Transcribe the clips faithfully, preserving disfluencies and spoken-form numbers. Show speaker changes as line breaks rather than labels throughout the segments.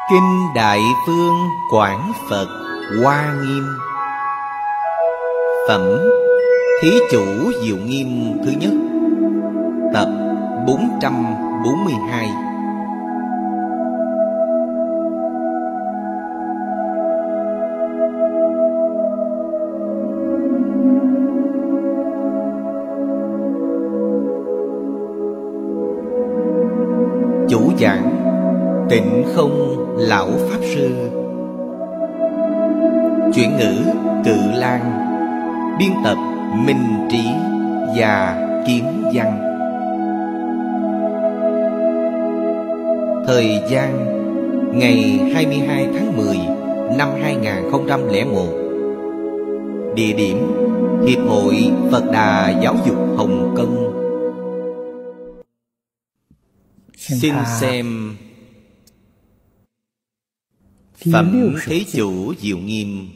Kinh Đại Phương Quảng Phật Hoa Nghiêm. Phẩm Thí Chủ Diệu Nghiêm thứ nhất, tập bốn trăm bốn mươi hai. Chủ giảng Tịnh Không Lão Pháp Sư. Chuyển ngữ Cự Lan. Biên tập Minh Trí và Kiếm Văn. Thời gian ngày hai mươi hai tháng mười năm hai nghìn không trăm lẻ một. Địa điểm Hiệp hội Phật Đà Giáo dục Hồng Kông. Xin xem Phẩm Thế Chủ Diệu Nghiêm,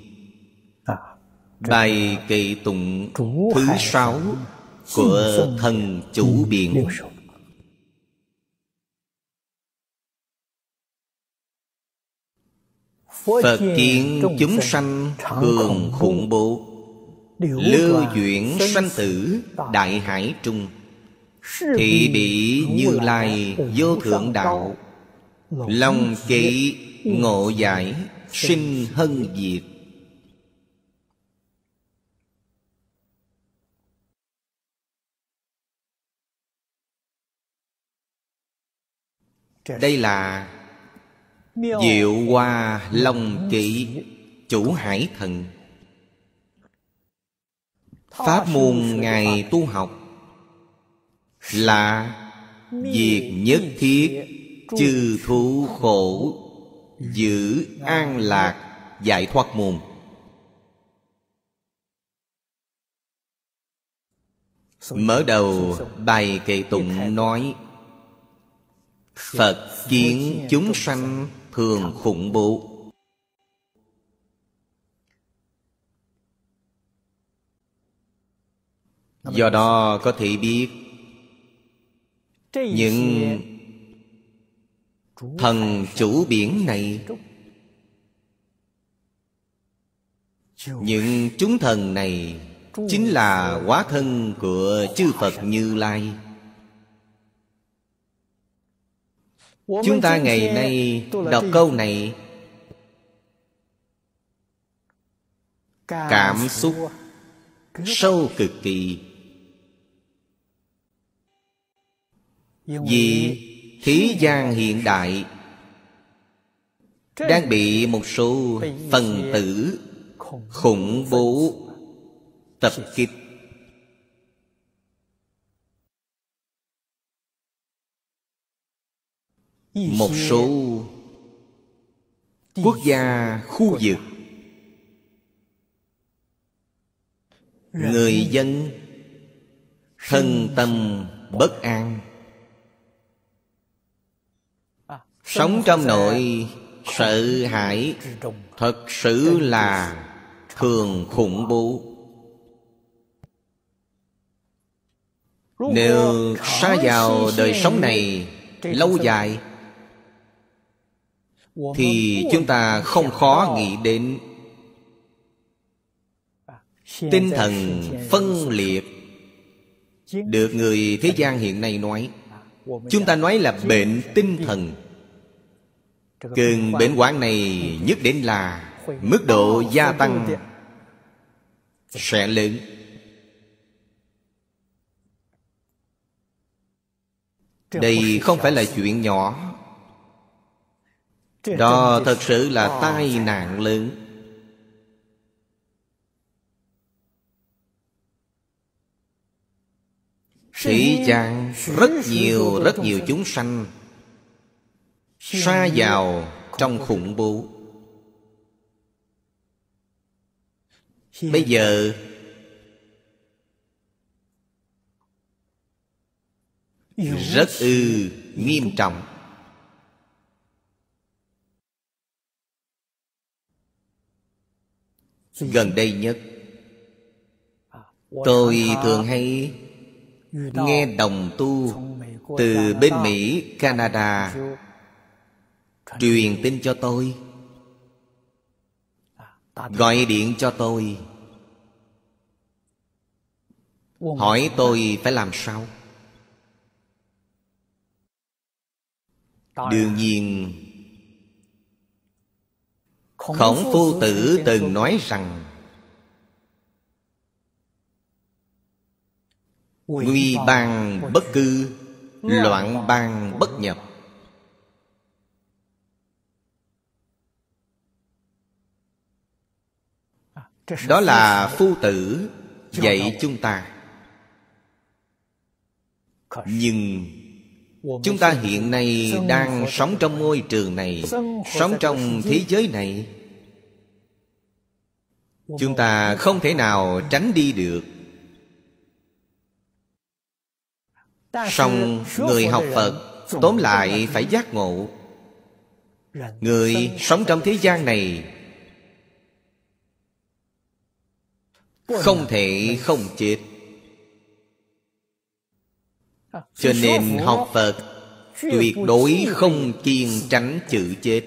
bài kệ tụng thứ sáu của Thần Chủ Biện. Phật kiến chúng sanh thường khủng bố, lưu chuyển sanh tử đại hải trung. Thị bị Như Lai vô thượng đạo, lòng kỵ ngộ giải sinh hân diệt. Đây là Diệu Hoa Long Kỵ Chủ Hải Thần. Pháp môn Ngài tu học là việc nhất thiết chư thú khổ, giữ an lạc giải thoát môn. Mở đầu bài kệ tụng nói: Phật kiến chúng sanh thường khủng bố. Do đó có thể biết những thần chủ biển này, những chúng thần này chính là hóa thân của chư Phật Như Lai. Chúng ta ngày nay đọc câu này, cảm xúc sâu cực kỳ. Vì thế gian hiện đại đang bị một số phần tử khủng bố tập kích. Một số quốc gia, khu vực, người dân thân tâm bất an, sống trong nỗi sợ hãi, thật sự là thường khủng bố. Nếu sa vào đời sống này lâu dài thì chúng ta không khó nghĩ đến tinh thần phân liệt, được người thế gian hiện nay nói. Chúng ta nói là bệnh tinh thần. Cơn bệnh hoạn này nhất định là mức độ gia tăng sẽ lớn. Đây không phải là chuyện nhỏ. Đó thật sự là tai nạn lớn. Thế gian rất nhiều rất nhiều chúng sanh sa vào trong khủng bố. Bây giờ rất ư nghiêm trọng. Gần đây nhất, tôi thường hay nghe đồng tu từ bên Mỹ, Canada truyền tin cho tôi, gọi điện cho tôi, hỏi tôi phải làm sao. Đương nhiên Khổng Phu Tử từng nói rằng nguy bang bất cư, loạn bang bất nhập. Đó là Phu Tử dạy chúng ta. Nhưng chúng ta hiện nay đang sống trong môi trường này, sống trong thế giới này, chúng ta không thể nào tránh đi được. Song người học Phật tóm lại phải giác ngộ. Người sống trong thế gian này không thể không chết. Cho nên học Phật tuyệt đối không kiêng tránh chữ chết.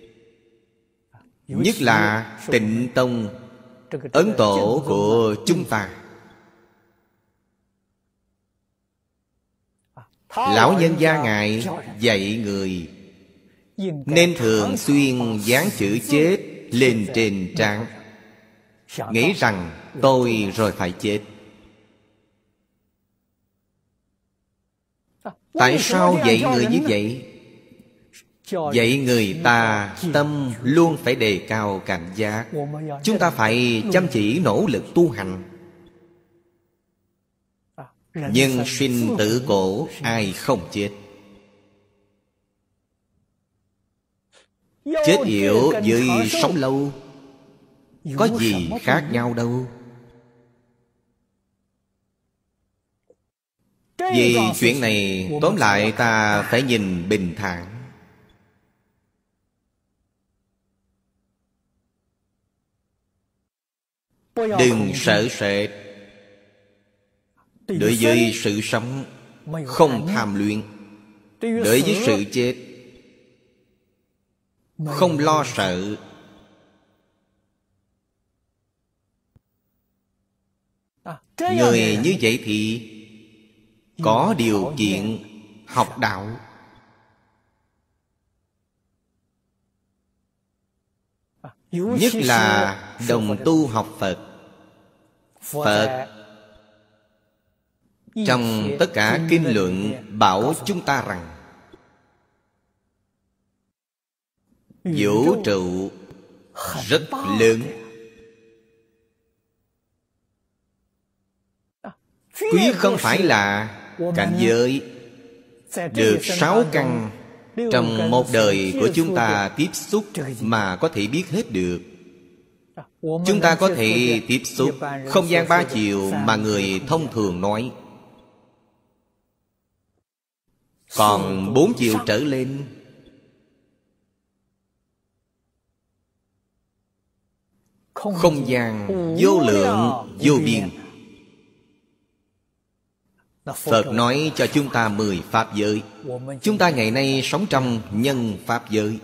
Nhất là Tịnh Tông, Ấn Tổ của chúng ta. Lão nhân gia Ngài dạy người nên thường xuyên dán chữ chết lên trên trán, nghĩ rằng tôi rồi phải chết. Tại sao dạy người như vậy? Dạy người ta tâm luôn phải đề cao cảnh giác. Chúng ta phải chăm chỉ nỗ lực tu hành. Nhân sinh tử cổ, ai không chết? Chết yểu với sống lâu có gì khác nhau đâu. Vì chuyện này tóm lại ta phải nhìn bình thản. Đừng sợ sệt. Đối với sự sống không tham luyện, đối với sự chết không lo sợ. Người như vậy thì có điều kiện học đạo. Nhất là đồng tu học Phật. Phật trong tất cả kinh luận bảo chúng ta rằng vũ trụ rất lớn. Quý không phải là cảnh giới được sáu căn trong một đời của chúng ta tiếp xúc mà có thể biết hết được. Chúng ta có thể tiếp xúc không gian ba chiều mà người thông thường nói. Còn bốn chiều trở lên, không gian vô lượng vô biên. Phật nói cho chúng ta mười pháp giới. Chúng ta ngày nay sống trong nhân pháp giới.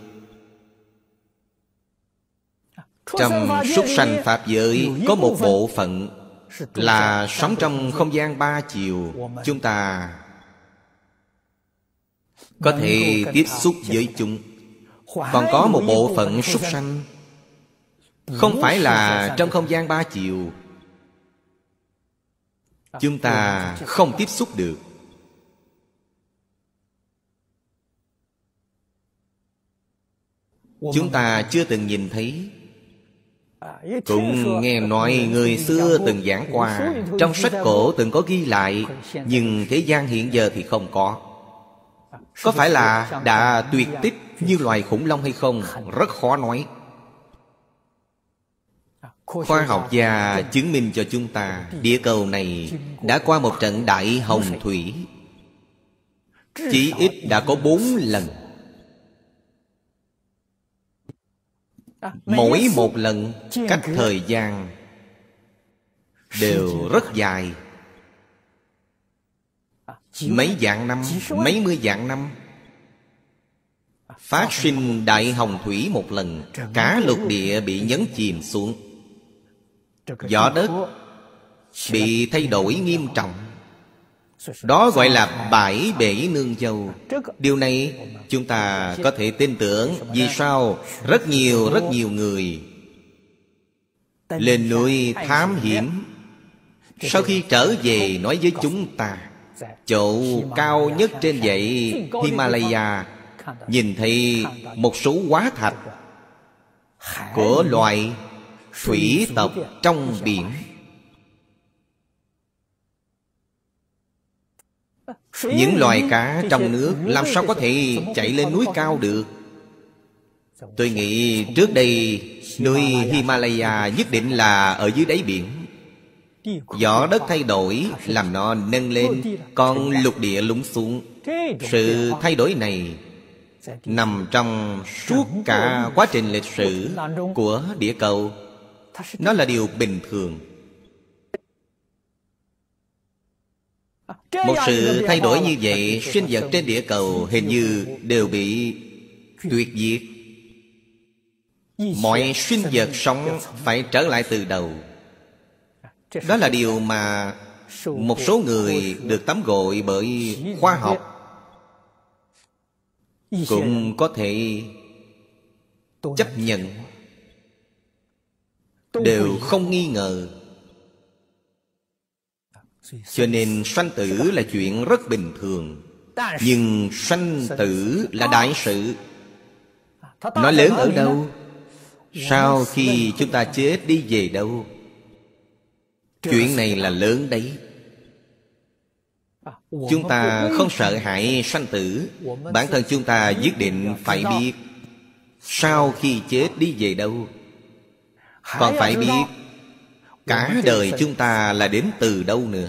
Trong súc sanh pháp giới có một bộ phận là sống trong không gian ba chiều. Chúng ta có thể tiếp xúc với chúng. Còn có một bộ phận súc sanh không phải là trong không gian ba chiều, chúng ta không tiếp xúc được. Chúng ta chưa từng nhìn thấy, cũng nghe nói người xưa từng giảng qua, trong sách cổ từng có ghi lại, nhưng thế gian hiện giờ thì không có. Có phải là đã tuyệt tích như loài khủng long hay không? Rất khó nói. Khoa học gia chứng minh cho chúng ta địa cầu này đã qua một trận đại hồng thủy, chỉ ít đã có bốn lần. Mỗi một lần cách thời gian đều rất dài, mấy vạn năm, mấy mươi vạn năm. phát sinh đại hồng thủy một lần, cả lục địa bị nhấn chìm xuống, vỏ đất bị thay đổi nghiêm trọng. Đó gọi là bãi bể nương dâu. Điều này chúng ta có thể tin tưởng. Vì sao? Rất nhiều rất nhiều người lên núi thám hiểm, sau khi trở về nói với chúng ta, chỗ cao nhất trên dãy Himalaya nhìn thấy một số hóa thạch của loài thủy tộc trong biển. Những loài cá trong nước làm sao có thể chạy lên núi cao được? Tôi nghĩ trước đây núi Himalaya nhất định là ở dưới đáy biển. Vỏ đất thay đổi làm nó nâng lên, còn lục địa lún xuống. Sự thay đổi này nằm trong suốt cả quá trình lịch sử của địa cầu. Nó là điều bình thường. Một sự thay đổi như vậy, sinh vật trên địa cầu hình như đều bị tuyệt diệt. Mọi sinh vật sống phải trở lại từ đầu. Đó là điều mà một số người được tắm gội bởi khoa học cũng có thể chấp nhận, đều không nghi ngờ. Cho nên sanh tử là chuyện rất bình thường. Nhưng sanh tử là đại sự. Nó lớn ở đâu? Sau khi chúng ta chết đi về đâu? Chuyện này là lớn đấy. Chúng ta không sợ hãi sanh tử. Bản thân chúng ta nhất định phải biết sau khi chết đi về đâu. Còn phải biết cả đời chúng ta là đến từ đâu nữa.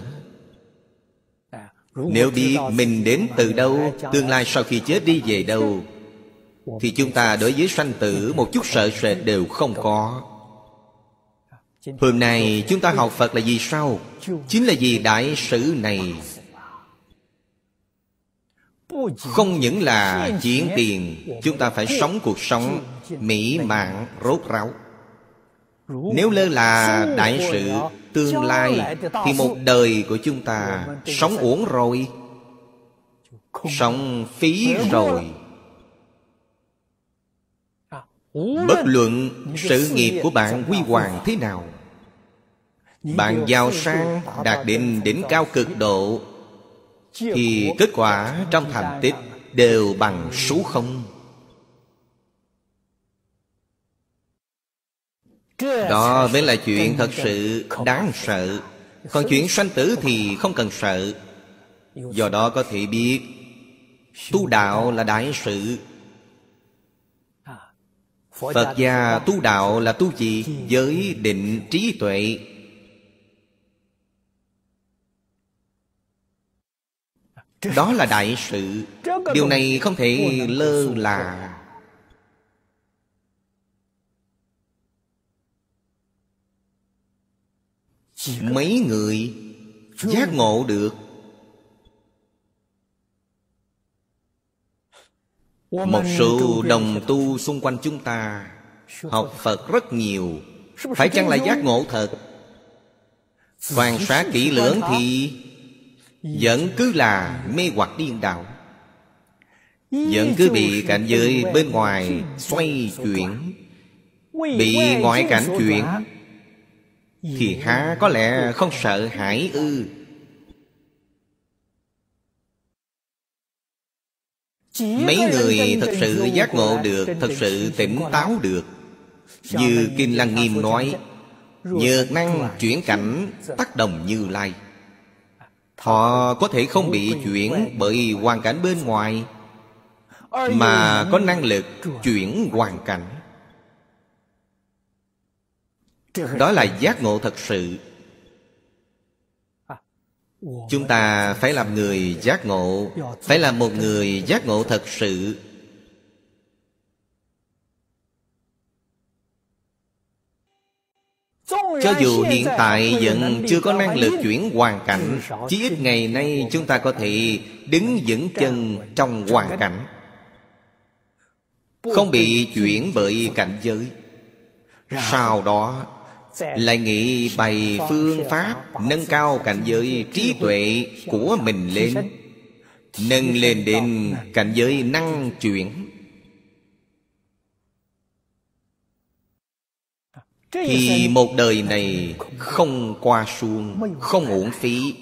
Nếu biết mình đến từ đâu, tương lai sau khi chết đi về đâu, thì chúng ta đối với sanh tử một chút sợ sệt đều không có. Hôm nay chúng ta học Phật là vì sao? Chính là vì đại sự này. Không những là chuyện tiền, chúng ta phải sống cuộc sống mỹ mãn rốt ráo. Nếu lơ là đại sự tương lai, thì một đời của chúng ta sống uổng rồi, sống phí rồi. Bất luận sự nghiệp của bạn huy hoàng thế nào, bạn giàu sang đạt đến đỉnh cao cực độ, thì kết quả trong thành tích đều bằng số không. Đó mới là chuyện thật sự đáng sợ. Còn chuyện sanh tử thì không cần sợ. Do đó có thể biết tu đạo là đại sự. Phật gia tu đạo là tu gì? Giới định trí tuệ. Đó là đại sự. Điều này không thể lơ là. Mấy người giác ngộ được. Một số đồng tu xung quanh chúng ta học Phật rất nhiều. Phải chăng là giác ngộ thật? Quan sát kỹ lưỡng thì vẫn cứ là mê hoặc điên đảo, vẫn cứ bị cảnh giới bên ngoài xoay chuyển, bị ngoại cảnh chuyển, thì há có lẽ không sợ hãi ư? Mấy người thật sự giác ngộ được, thật sự tỉnh táo được. Như Kinh Lăng Nghiêm nói, nhược năng chuyển cảnh tác động Như Lai. Họ có thể không bị chuyển bởi hoàn cảnh bên ngoài, mà có năng lực chuyển hoàn cảnh. Đó là giác ngộ thật sự. Chúng ta phải làm người giác ngộ, phải là một người giác ngộ thật sự. Cho dù hiện tại vẫn chưa có năng lực chuyển hoàn cảnh, chí ít ngày nay chúng ta có thể đứng vững chân trong hoàn cảnh. không bị chuyển bởi cảnh giới. Sau đó lại nghĩ bày phương pháp nâng cao cảnh giới trí tuệ của mình lên, nâng lên đến cảnh giới năng chuyển. Thì một đời này không qua suông, không uổng phí.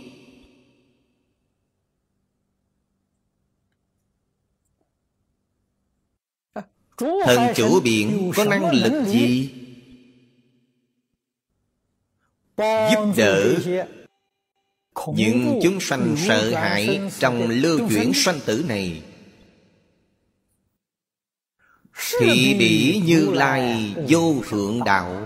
Thần chủ biển có năng lực gì? Giúp đỡ những chúng sanh sợ hãi trong lưu chuyển sanh tử này. Thị bỉ Như Lai vô thượng đạo.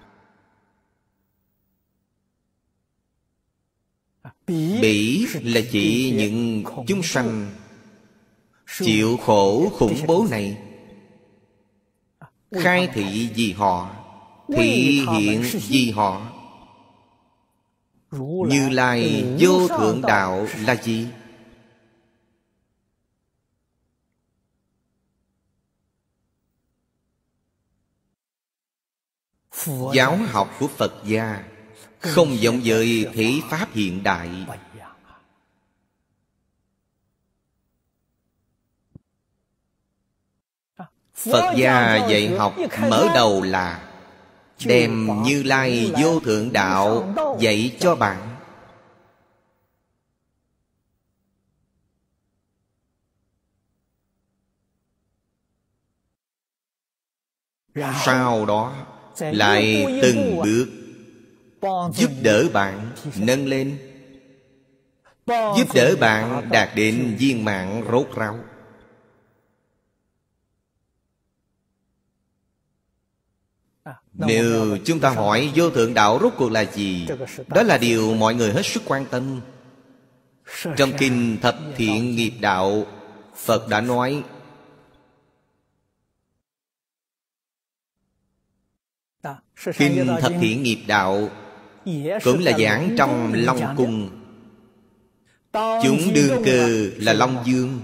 Bỉ là chỉ những chúng sanh chịu khổ khủng bố này. Khai thị vì họ, thị hiện vì họ. Như Lai vô thượng đạo là gì? Giáo học của Phật gia không giống với thế pháp hiện đại. Phật gia dạy học mở đầu là đem Như Lai vô thượng đạo dạy cho bạn. Sau đó lại từng bước giúp đỡ bạn nâng lên, giúp đỡ bạn đạt đến viên mãn rốt ráo. Nếu chúng ta hỏi vô thượng đạo rốt cuộc là gì, đó là điều mọi người hết sức quan tâm. Trong kinh Thập Thiện Nghiệp Đạo, Phật đã nói kinh Thập Thiện Nghiệp Đạo cũng là giảng trong Long Cung. Chúng đương cơ là Long Dương,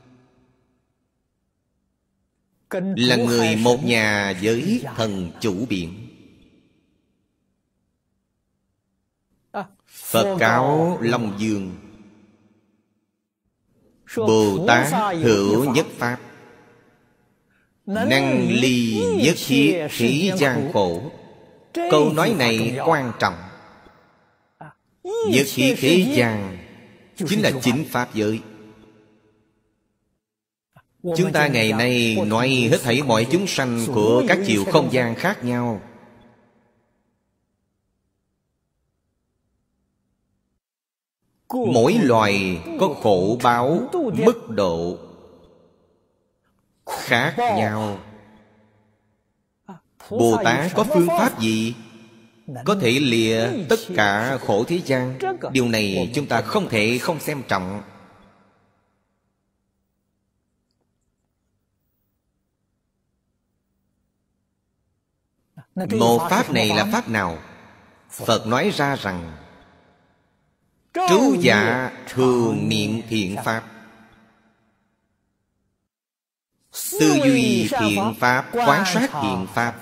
là người một nhà với thần chủ biển. Phật cáo Long Dương: Bồ Tát hữu nhất pháp, năng ly nhất thiết thế gian khổ. Câu nói này quan trọng. Nhất thiết thế gian chính là chính pháp giới. Chúng ta ngày nay nói hết thảy mọi chúng sanh của các chiều không gian khác nhau. Mỗi loài có khổ báo mức độ khác nhau. Bồ Tát có phương pháp gì có thể lìa tất cả khổ thế gian? Điều này chúng ta không thể không xem trọng. Một pháp này là pháp nào? Phật nói ra rằng trú dạ thường niệm thiện pháp, tư duy thiện pháp, quán sát thiện pháp.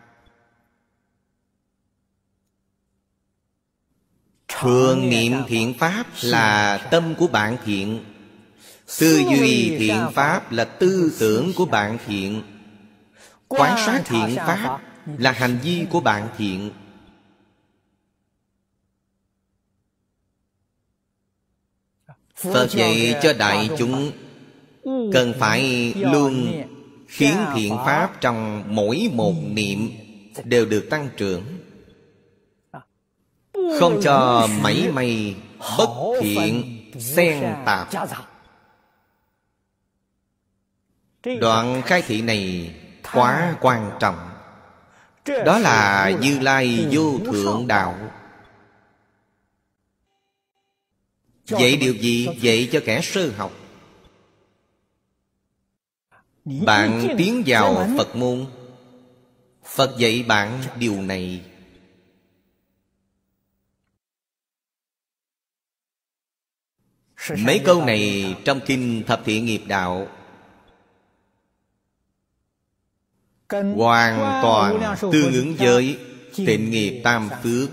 Thường niệm thiện pháp là tâm của bạn thiện, tư duy thiện pháp là tư tưởng của bạn thiện, quán sát thiện pháp là hành vi của bạn thiện. Phật dạy cho đại chúng cần phải luôn khiến thiện pháp trong mỗi một niệm đều được tăng trưởng, không cho mảy may bất thiện xen tạp. Đoạn khai thị này quá quan trọng. Đó là Như Lai vô thượng đạo. Dạy điều gì? Dạy cho kẻ sơ học. Bạn tiến vào Phật môn, Phật dạy bạn điều này. Mấy câu này trong kinh Thập Thiện Nghiệp Đạo hoàn toàn tương ứng với tịnh nghiệp tam phước.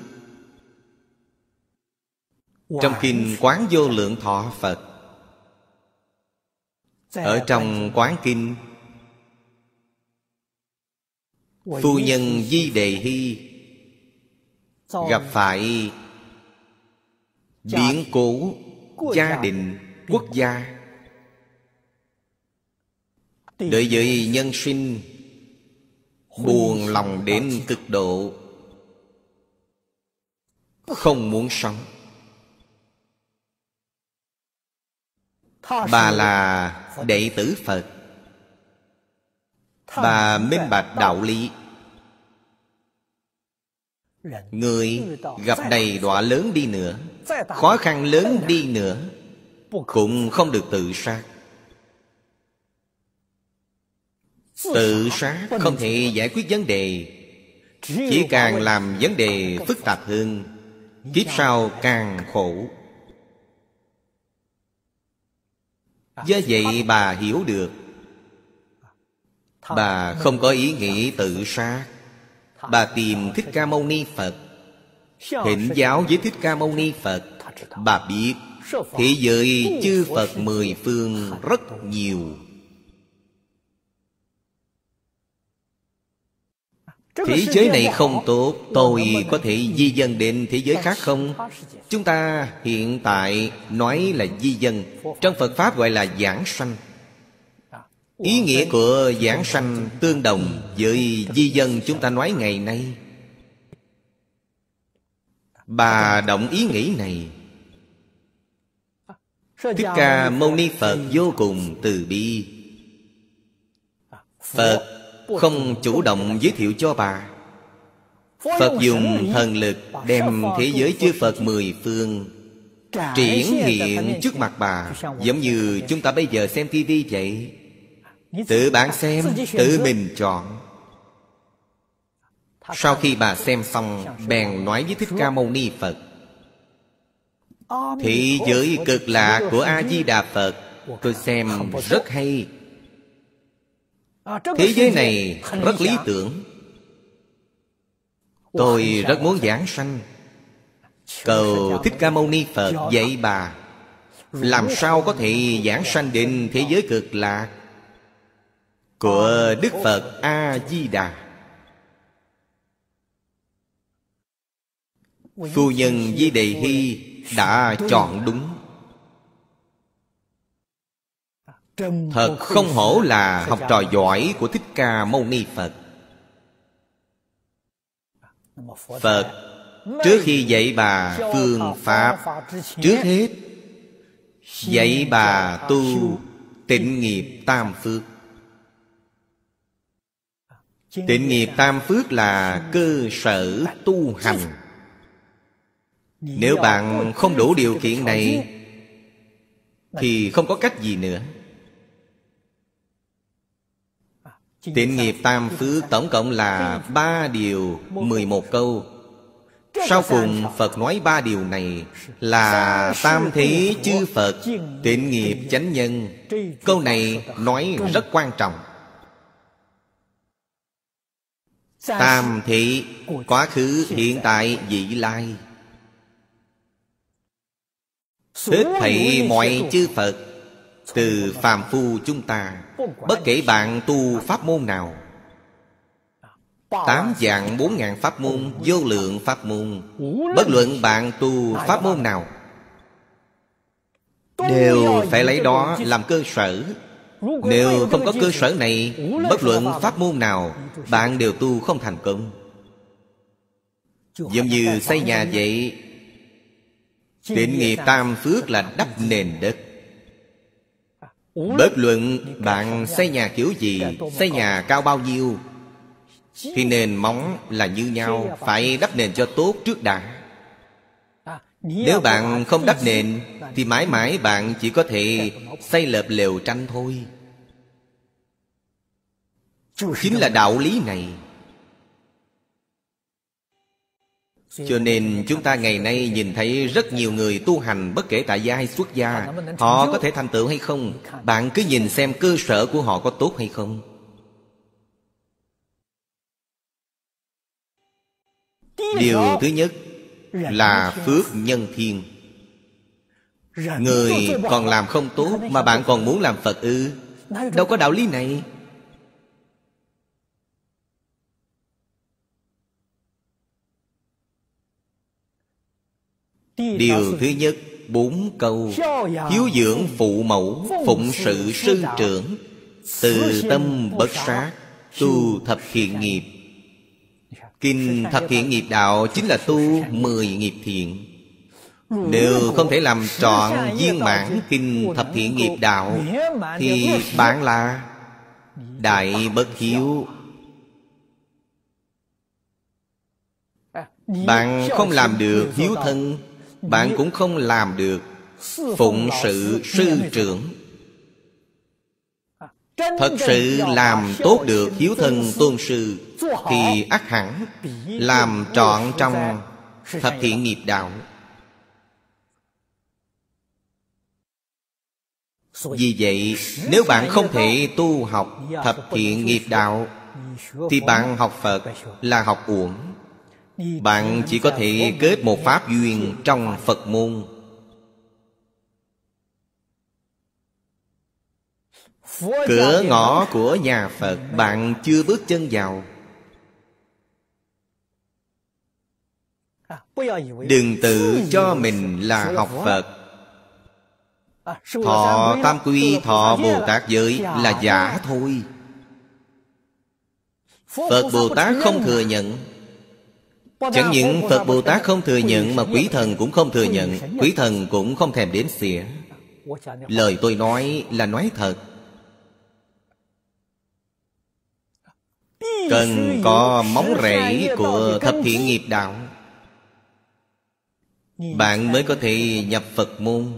Trong kinh Quán Vô Lượng Thọ Phật, ở trong Quán Kinh, phu nhân Di Đề Hy gặp phải biến cố gia đình, quốc gia. Đối với nhân sinh buồn lòng đến cực độ, không muốn sống. Bà là đệ tử Phật, bà minh bạch đạo lý. Người gặp đầy đọa lớn đi nữa, khó khăn lớn đi nữa, cũng không được tự sát. Tự sát không thể giải quyết vấn đề, chỉ càng làm vấn đề phức tạp hơn, kiếp sau càng khổ. Do vậy bà hiểu được, bà không có ý nghĩ tự sát. Bà tìm Thích Ca Mâu Ni Phật, thỉnh giáo với Thích Ca Mâu Ni Phật. Bà biết thế giới chư Phật mười phương rất nhiều. Thế giới này không tốt, tôi có thể di dân đến thế giới khác không? Chúng ta hiện tại nói là di dân, trong Phật Pháp gọi là giảng sanh. Ý nghĩa của giảng sanh tương đồng với di dân chúng ta nói ngày nay. Bà động ý nghĩ này. Thích Ca Mâu Ni Phật vô cùng từ bi. Phật không chủ động giới thiệu cho bà. Phật dùng thần lực đem thế giới chư Phật mười phương triển hiện trước mặt bà, giống như chúng ta bây giờ xem tivi vậy. Tự bạn xem, tự mình chọn. Sau khi bà xem xong, bèn nói với Thích Ca Mâu Ni Phật: thế giới cực lạc của A-di-đà Phật tôi xem rất hay. Thế giới này rất lý tưởng, tôi rất muốn giảng sanh. Cầu Thích Ca Mâu Ni Phật dạy bà làm sao có thể giảng sanh đến thế giới cực lạc của Đức Phật A-di-đà. Phu nhân Di Đề Hy đã chọn đúng. Thật không hổ là học trò giỏi của Thích Ca Mâu Ni Phật. Phật trước khi dạy bà phương pháp, trước hết dạy bà tu tịnh nghiệp tam phước. Tịnh nghiệp tam phước là cơ sở tu hành. Nếu bạn không đủ điều kiện này thì không có cách gì nữa. Tịnh nghiệp tam phước tổng cộng là ba điều mười một câu. Sau cùng Phật nói ba điều này là tam thế chư Phật tịnh nghiệp chánh nhân. Câu này nói rất quan trọng. Tam thế, quá khứ, hiện tại, vị lai. Hết thảy mọi chư Phật, từ phàm phu chúng ta, bất kể bạn tu pháp môn nào, tám vạn bốn ngàn pháp môn, vô lượng pháp môn, bất luận bạn tu pháp môn nào, đều phải lấy đó làm cơ sở. Nếu không có cơ sở này, bất luận pháp môn nào, bạn đều tu không thành công. Giống như xây nhà vậy, tịnh nghiệp tam phước là đắp nền đất. Bất luận bạn xây nhà kiểu gì, xây nhà cao bao nhiêu, thì nền móng là như nhau, phải đắp nền cho tốt trước đã. Nếu bạn không đắp nền thì mãi mãi bạn chỉ có thể xây lợp lều tranh thôi. Chính là đạo lý này. Cho nên chúng ta ngày nay nhìn thấy rất nhiều người tu hành, bất kể tại gia hay xuất gia, họ có thể thành tựu hay không, bạn cứ nhìn xem cơ sở của họ có tốt hay không. Điều thứ nhất là phước nhân thiên. Người còn làm không tốt mà bạn còn muốn làm Phật ư? Đâu có đạo lý này. Điều thứ nhất, bốn câu: hiếu dưỡng phụ mẫu, phụng sự sư trưởng, từ tâm bất sát, tu thập thiện nghiệp. Kinh thập thiện nghiệp đạo chính là tu mười nghiệp thiện. Nếu không thể làm trọn viên mãn kinh thập thiện nghiệp đạo thì bạn là đại bất hiếu. Bạn không làm được hiếu thân, bạn cũng không làm được phụng sự sư trưởng. Thật sự làm tốt được hiếu thân tôn sư thì ắt hẳn làm trọn trong thập thiện nghiệp đạo. Vì vậy, nếu bạn không thể tu học thập thiện nghiệp đạo thì bạn học Phật là học uổng. Bạn chỉ có thể kết một pháp duyên trong Phật môn. Cửa ngõ của nhà Phật bạn chưa bước chân vào. Đừng tự cho mình là học Phật. Thọ tam quy, thọ Bồ Tát giới là giả thôi. Phật Bồ Tát không thừa nhận. Chẳng những Phật Bồ Tát không thừa nhận mà quỷ thần cũng không thừa nhận. Quỷ thần cũng không thèm đếm xỉa. Lời tôi nói là nói thật. Cần có móng rễ của thập thiện nghiệp đạo, bạn mới có thể nhập Phật môn.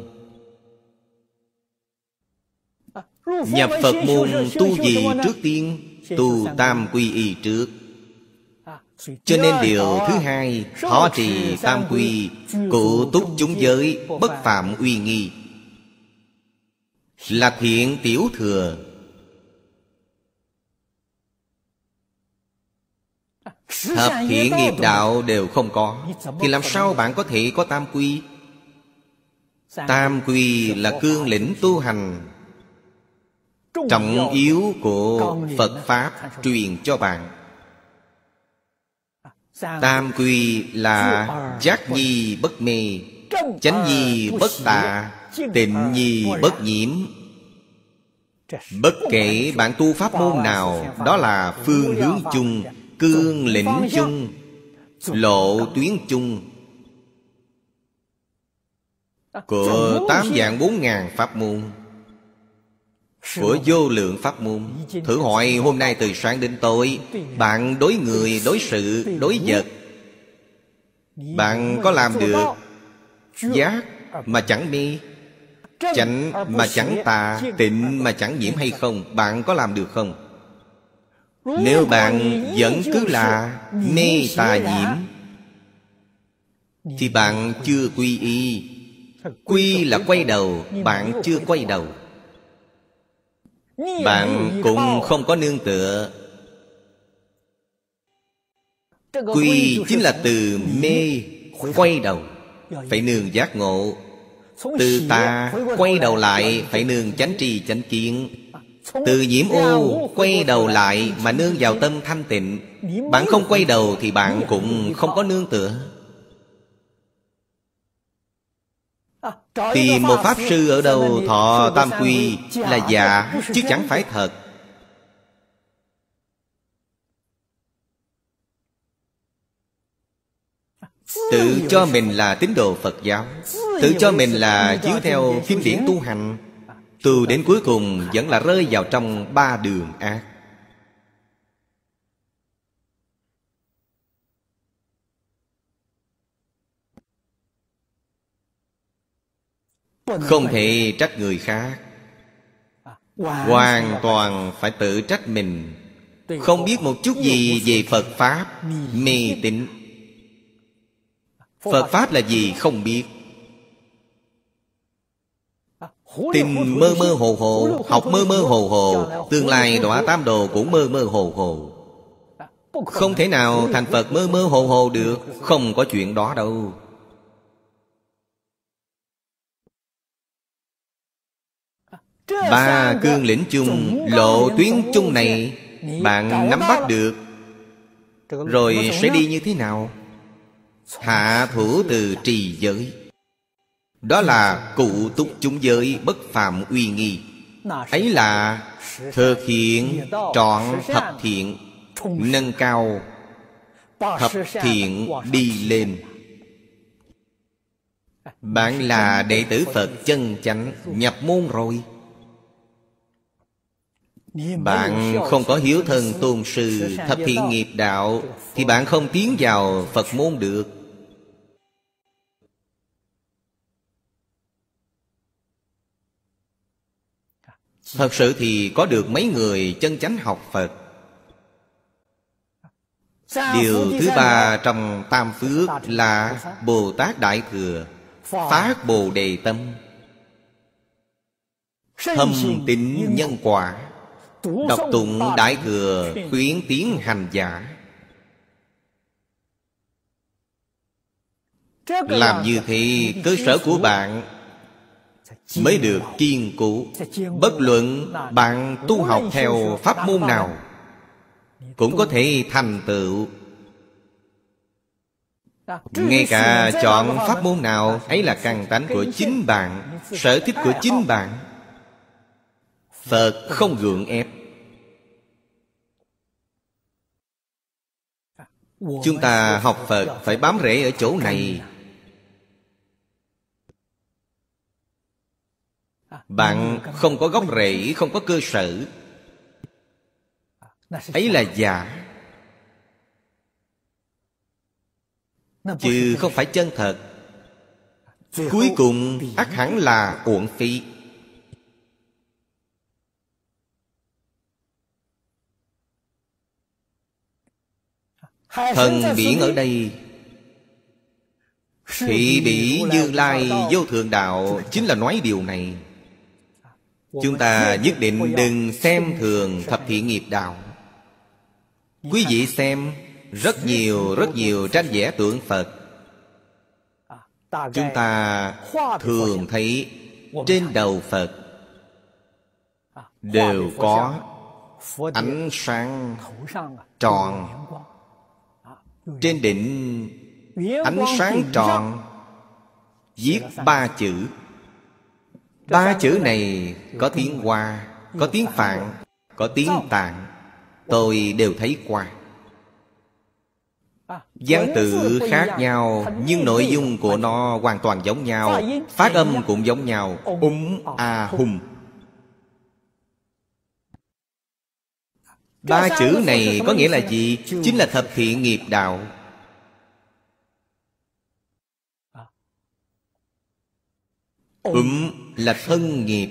Nhập Phật môn tu gì trước tiên? Tu tam quy y trước. Cho nên điều thứ hai, thọ trì tam quy, cụ túc chúng giới, bất phạm uy nghi, là thiện tiểu thừa. Thập thiện nghiệp đạo đều không có thì làm sao bạn có thể có tam quy? Tam quy là cương lĩnh tu hành trọng yếu của Phật Pháp truyền cho bạn. Tam quy là giác nhi bất mê, chánh nhi bất tà, tịnh nhi bất nhiễm. Bất kể bạn tu pháp môn nào, đó là phương hướng chung, cương lĩnh chung, lộ tuyến chung của tám vạn bốn ngàn pháp môn, của vô lượng pháp môn. Thử hỏi hôm nay từ sáng đến tối, bạn đối người, đối sự, đối vật, bạn có làm được giác mà chẳng mê, chánh mà chẳng tà, tịnh mà chẳng nhiễm hay không? Bạn có làm được không? Nếu bạn vẫn cứ là mê tà nhiễm thì bạn chưa quy y. Quy là quay đầu, bạn chưa quay đầu. Bạn cũng không có nương tựa. Quy chính là từ mê quay đầu, phải nương giác ngộ. Từ tà quay đầu lại, phải nương chánh trì chánh kiến. Từ nhiễm ô quay đầu lại mà nương vào tâm thanh tịnh. Bạn không quay đầu thì bạn cũng không có nương tựa. Tìm một pháp sư ở đâu thọ tam quy là giả chứ chẳng phải thật. Tự cho mình là tín đồ Phật giáo, tự cho mình là chiếu theo kinh điển tu hành, tu đến cuối cùng vẫn là rơi vào trong ba đường ác. Không thể trách người khác, hoàn toàn phải tự trách mình. Không biết một chút gì về Phật Pháp, mê tín. Phật Pháp là gì không biết, tin mơ mơ hồ hồ, học mơ mơ hồ hồ, tương lai đọa tam đồ cũng mơ mơ hồ hồ. Không thể nào thành Phật mơ mơ hồ hồ được. Không có chuyện đó đâu. Ba cương lĩnh chung, lộ tuyến chung này bạn nắm bắt được, rồi sẽ đi như thế nào? Hạ thủ từ trì giới. Đó là cụ túc chúng giới, bất phạm uy nghi. Ấy là thực hiện trọn thập thiện, nâng cao thập thiện đi lên. Bạn là đệ tử Phật chân chánh, nhập môn rồi. Bạn không có hiếu thân tôn sư, thập thiện nghiệp đạo, thì bạn không tiến vào Phật môn được. Thật sự thì có được mấy người chân chánh học Phật. Điều thứ ba trong tam phước là Bồ Tát Đại Thừa phát Bồ Đề tâm, thâm tín nhân quả, đọc tụng Đại Thừa, khuyến tiến hành giả. Làm như thế, cơ sở của bạn mới được kiên cố. Bất luận bạn tu học theo pháp môn nào, cũng có thể thành tựu. Ngay cả chọn pháp môn nào, ấy là căn tánh của chính bạn, sở thích của chính bạn. Phật không gượng ép. Chúng ta học Phật phải bám rễ ở chỗ này. Bạn không có gốc rễ, không có cơ sở, ấy là giả, chứ không phải chân thật. Cuối cùng ắt hẳn là uổng phí. Thần biển ở đây, Thị Bỉ Như Lai Vô Thượng Đạo chính là nói điều này. Chúng ta nhất định đừng xem thường thập thiện nghiệp đạo. Quý vị xem rất nhiều rất nhiều tranh vẽ tượng Phật. Chúng ta thường thấy trên đầu Phật đều có ánh sáng tròn. Trên đỉnh ánh sáng tròn viết ba chữ. Ba chữ này có tiếng Hoa, có tiếng Phạn, có tiếng Tạng. Tôi đều thấy qua. Văn tự khác nhau, nhưng nội dung của nó hoàn toàn giống nhau. Phát âm cũng giống nhau. Úng a hum. Ba chữ này có nghĩa là gì? Chính là thập thiện nghiệp đạo. Úng là thân nghiệp,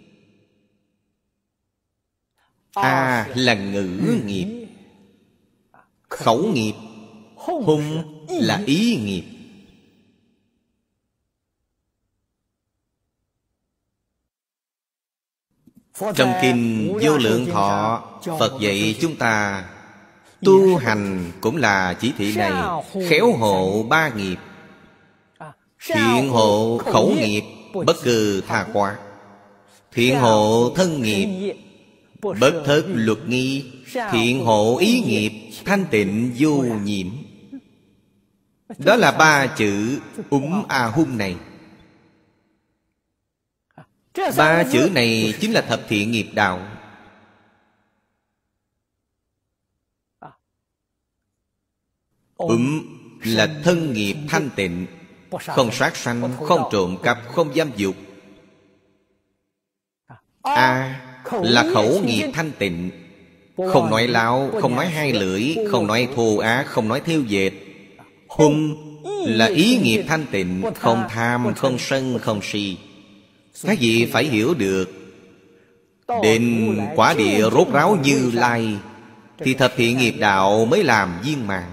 a là ngữ nghiệp, khẩu nghiệp, hum là ý nghiệp. Trong kinh Vô Lượng Thọ, Phật dạy chúng ta tu hành cũng là chỉ thị này: khéo hộ ba nghiệp, thiện hộ khẩu nghiệp, bất cư tha quá; thiện hộ thân nghiệp, bất thất luật nghi; thiện hộ ý nghiệp, thanh tịnh vô nhiễm. Đó là ba chữ úng a hum này. Ba chữ này chính là thập thiện nghiệp đạo. Úng là thân nghiệp thanh tịnh, không sát sanh, không trộm cắp, không dâm dục. A là khẩu nghiệp thanh tịnh, không nói láo, không nói hai lưỡi, không nói thô ác, không nói thêu dệt. Hum là ý nghiệp thanh tịnh, không tham, không sân, không si. Các vị phải hiểu được, đến quả địa rốt ráo Như Lai thì thập thiện nghiệp đạo mới làm viên mãn.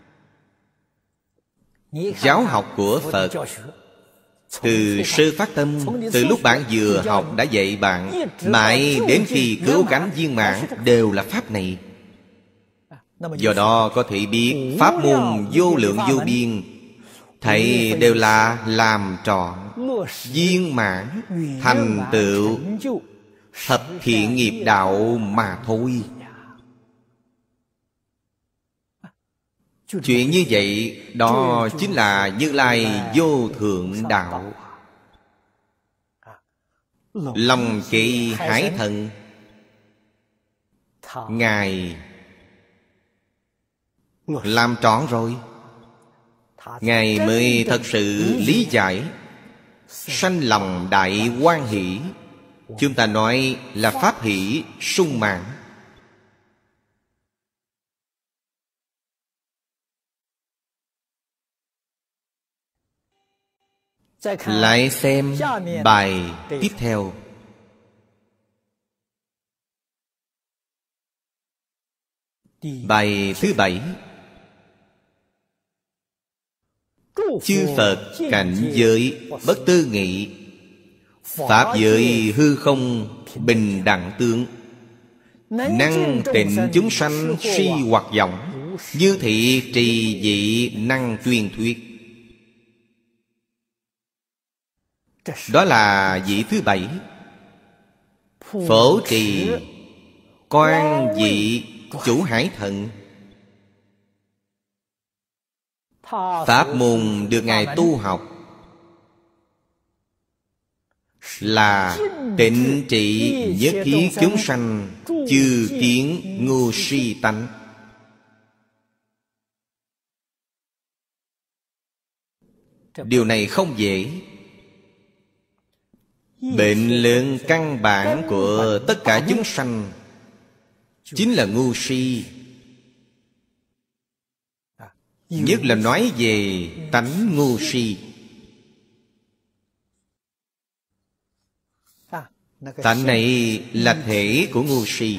Giáo học của Phật từ sơ phát tâm, từ lúc bạn vừa học đã dạy bạn, mãi đến khi cứu cánh viên mãn đều là pháp này. Do đó có thể biết pháp môn vô lượng vô biên, thầy đều là làm trọn, viên mãn, thành tựu thập thiện nghiệp đạo mà thôi. Chuyện như vậy, đó chính là Như Lai vô thượng đạo. Lòng Kỳ Hải Thần, Ngài làm trọn rồi, Ngài mới thật sự lý giải, sanh lòng đại hoan hỷ. Chúng ta nói là pháp hỷ sung mãn. Lại xem bài tiếp theo. Bài thứ bảy. Chư Phật cảnh giới bất tư nghị, pháp giới hư không bình đẳng tướng, năng tịnh chúng sanh si hoặc vọng, như thị trì dị năng truyền thuyết. Đó là vị thứ bảy. Phổ trì quan vị chủ Hải Thần, pháp môn được Ngài tu học là tịnh trị nhất thiết chúng sanh, chư kiến ngu si tánh. Điều này không dễ. Bệnh lượng căn bản của tất cả chúng sanh chính là ngu si. Nhất là nói về tánh ngu si. Tánh này là thể của ngu si.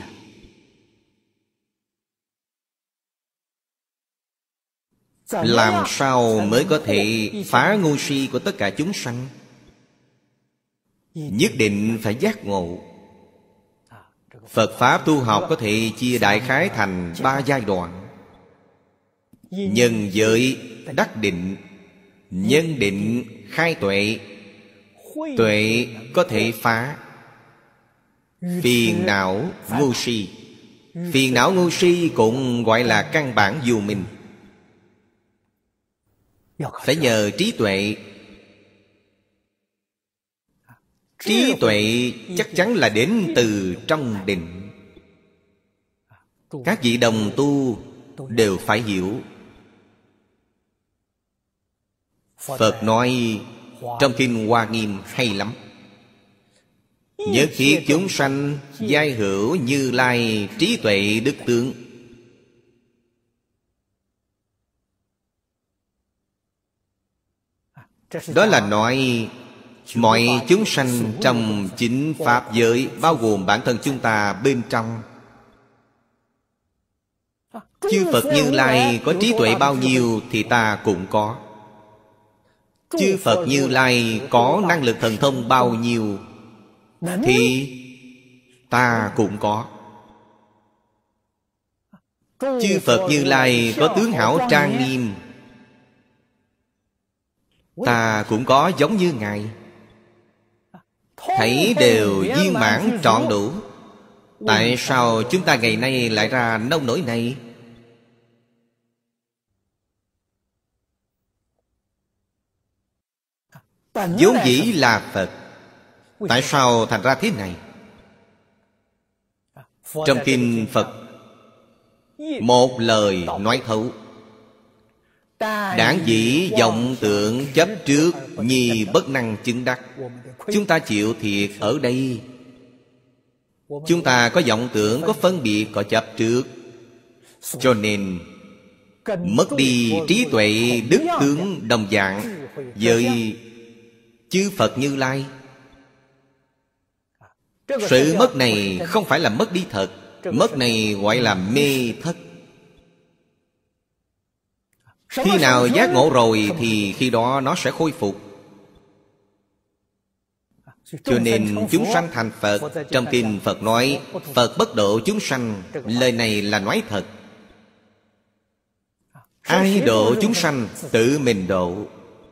Làm sao mới có thể phá ngu si của tất cả chúng sanh? Nhất định phải giác ngộ. Phật Pháp tu học có thể chia đại khái thành ba giai đoạn. Nhân giới đắc định, nhân định khai tuệ. Tuệ có thể phá phiền não ngu si. Phiền não ngu si cũng gọi là căn bản vô minh. Phải nhờ trí tuệ. Trí tuệ chắc chắn là đến từ trong định. Các vị đồng tu đều phải hiểu. Phật nói trong Kinh Hoa Nghiêm hay lắm. Nhất thiết chúng sanh giai hữu Như Lai trí tuệ đức tướng. Đó là nói mọi chúng sanh trong chính pháp giới, bao gồm bản thân chúng ta bên trong. Chư Phật Như Lai có trí tuệ bao nhiêu thì ta cũng có. Chư Phật Như Lai có năng lực thần thông bao nhiêu thì ta cũng có. Chư Phật Như Lai có tướng hảo trang nghiêm, ta cũng có giống như Ngài. Thảy đều viên mãn trọn đủ. Tại sao chúng ta ngày nay lại ra nông nỗi này? Vốn dĩ là Phật, tại sao thành ra thế này? Trong Kinh Phật một lời nói thấu: đảng dĩ vọng tượng chấp trước, nhi bất năng chứng đắc. Chúng ta chịu thiệt ở đây. Chúng ta có vọng tưởng, có phân biệt, có chấp trước, cho nên mất đi trí tuệ đức tướng đồng dạng với chư Phật Như Lai. Sự mất này không phải là mất đi thật. Mất này gọi là mê thất. Khi nào giác ngộ rồi thì khi đó nó sẽ khôi phục. Cho nên chúng sanh thành Phật. Trong Kinh Phật nói Phật bất độ chúng sanh. Lời này là nói thật. Ai độ chúng sanh? Tự mình độ.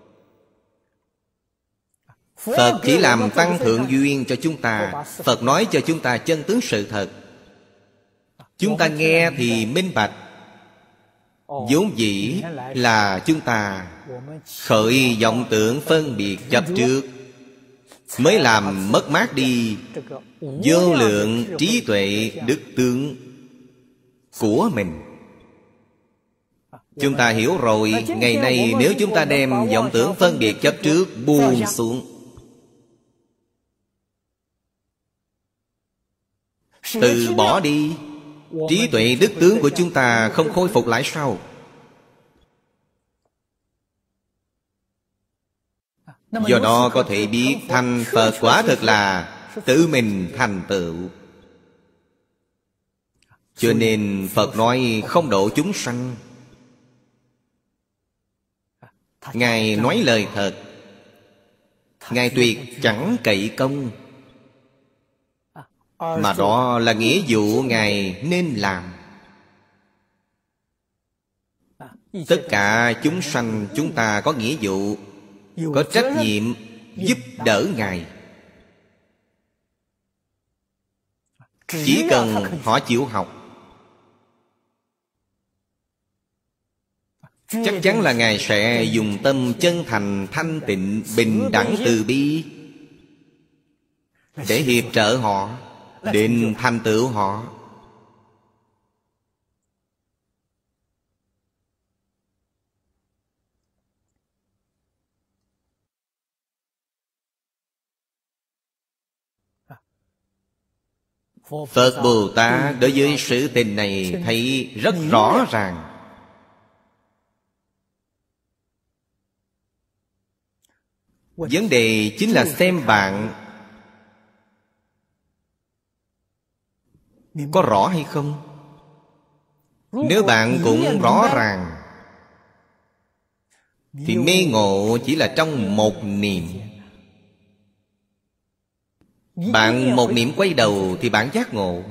Phật chỉ làm tăng thượng duyên cho chúng ta. Phật nói cho chúng ta chân tướng sự thật. Chúng ta nghe thì minh bạch. Vốn dĩ là chúng ta khởi vọng tưởng phân biệt chấp trước, mới làm mất mát đi vô lượng trí tuệ đức tướng của mình. Chúng ta hiểu rồi. Ngày nay nếu chúng ta đem vọng tưởng phân biệt chấp trước buông xuống, từ bỏ đi, trí tuệ đức tướng của chúng ta không khôi phục lại sao? Do đó có thể biết thành Phật quả thực là tự mình thành tựu. Cho nên Phật nói không độ chúng sanh. Ngài nói lời thật. Ngài tuyệt chẳng cậy công, mà đó là nghĩa vụ Ngài nên làm. Tất cả chúng sanh chúng ta có nghĩa vụ, có trách nhiệm giúp đỡ Ngài. Chỉ cần họ chịu học, chắc chắn là Ngài sẽ dùng tâm chân thành, thanh tịnh, bình đẳng từ bi để hiệp trợ họ, đến thành tựu họ. Phật Bồ Tát đối với sự tình này thấy rất rõ ràng. Vấn đề chính là xem bạn có rõ hay không. Nếu bạn cũng rõ ràng thì mê ngộ chỉ là trong một niệm. Bạn một niệm quay đầu thì bạn giác ngộ.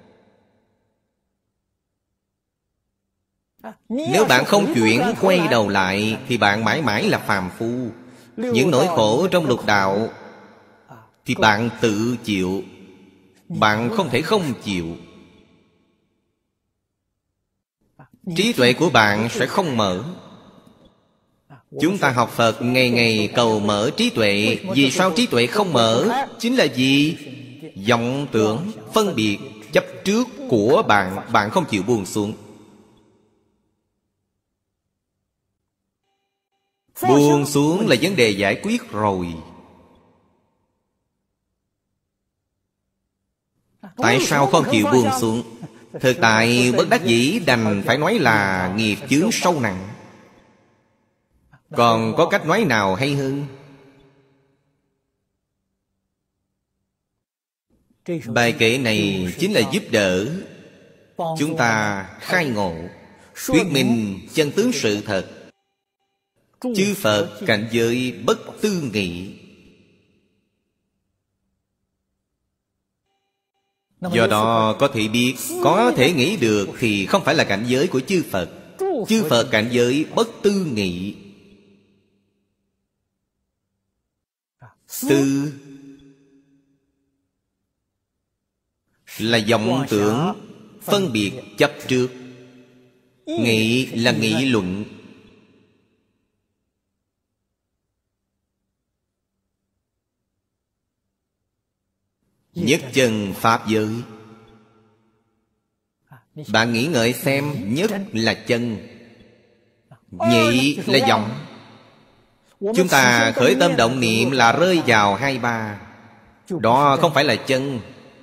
Nếu bạn không chuyển quay đầu lại thì bạn mãi mãi là phàm phu. Những nỗi khổ trong lục đạo thì bạn tự chịu, bạn không thể không chịu. Trí tuệ của bạn sẽ không mở. Chúng ta học Phật ngày ngày cầu mở trí tuệ. Vì sao trí tuệ không mở? Chính là vì vọng tưởng phân biệt chấp trước của bạn, bạn không chịu buông xuống. Buông xuống là vấn đề giải quyết rồi. Tại sao không chịu buông xuống? Thực tại bất đắc dĩ đành phải nói là nghiệp chướng sâu nặng. Còn có cách nói nào hay hơn? Bài kệ này chính là giúp đỡ chúng ta khai ngộ, thuyết minh chân tướng sự thật. Chư Phật cảnh giới bất tư nghị. Do đó có thể biết, có thể nghĩ được thì không phải là cảnh giới của chư Phật. Chư Phật cảnh giới bất tư nghị. Tư là vọng tưởng phân biệt chấp trước. Nghị là nghị luận. Nhất chân pháp giới. Bạn nghĩ ngợi xem, nhất là chân, nhị là vọng. Chúng ta khởi tâm động niệm là rơi vào hai ba. Đó không phải là chân.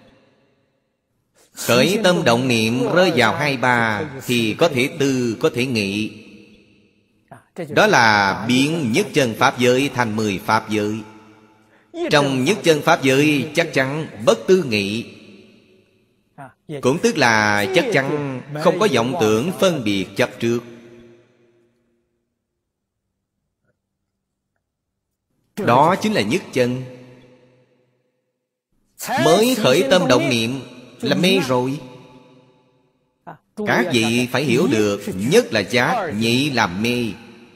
Khởi tâm động niệm rơi vào hai ba thì có thể tư, có thể nghị. Đó là biến nhất chân pháp giới thành mười pháp giới. Trong nhất chân pháp giới chắc chắn bất tư nghị. Cũng tức là chắc chắn không có vọng tưởng phân biệt chấp trước. Đó chính là nhất chân. Mới khởi tâm động niệm là mê rồi. Các vị phải hiểu được, nhất là giác, nhị là mê.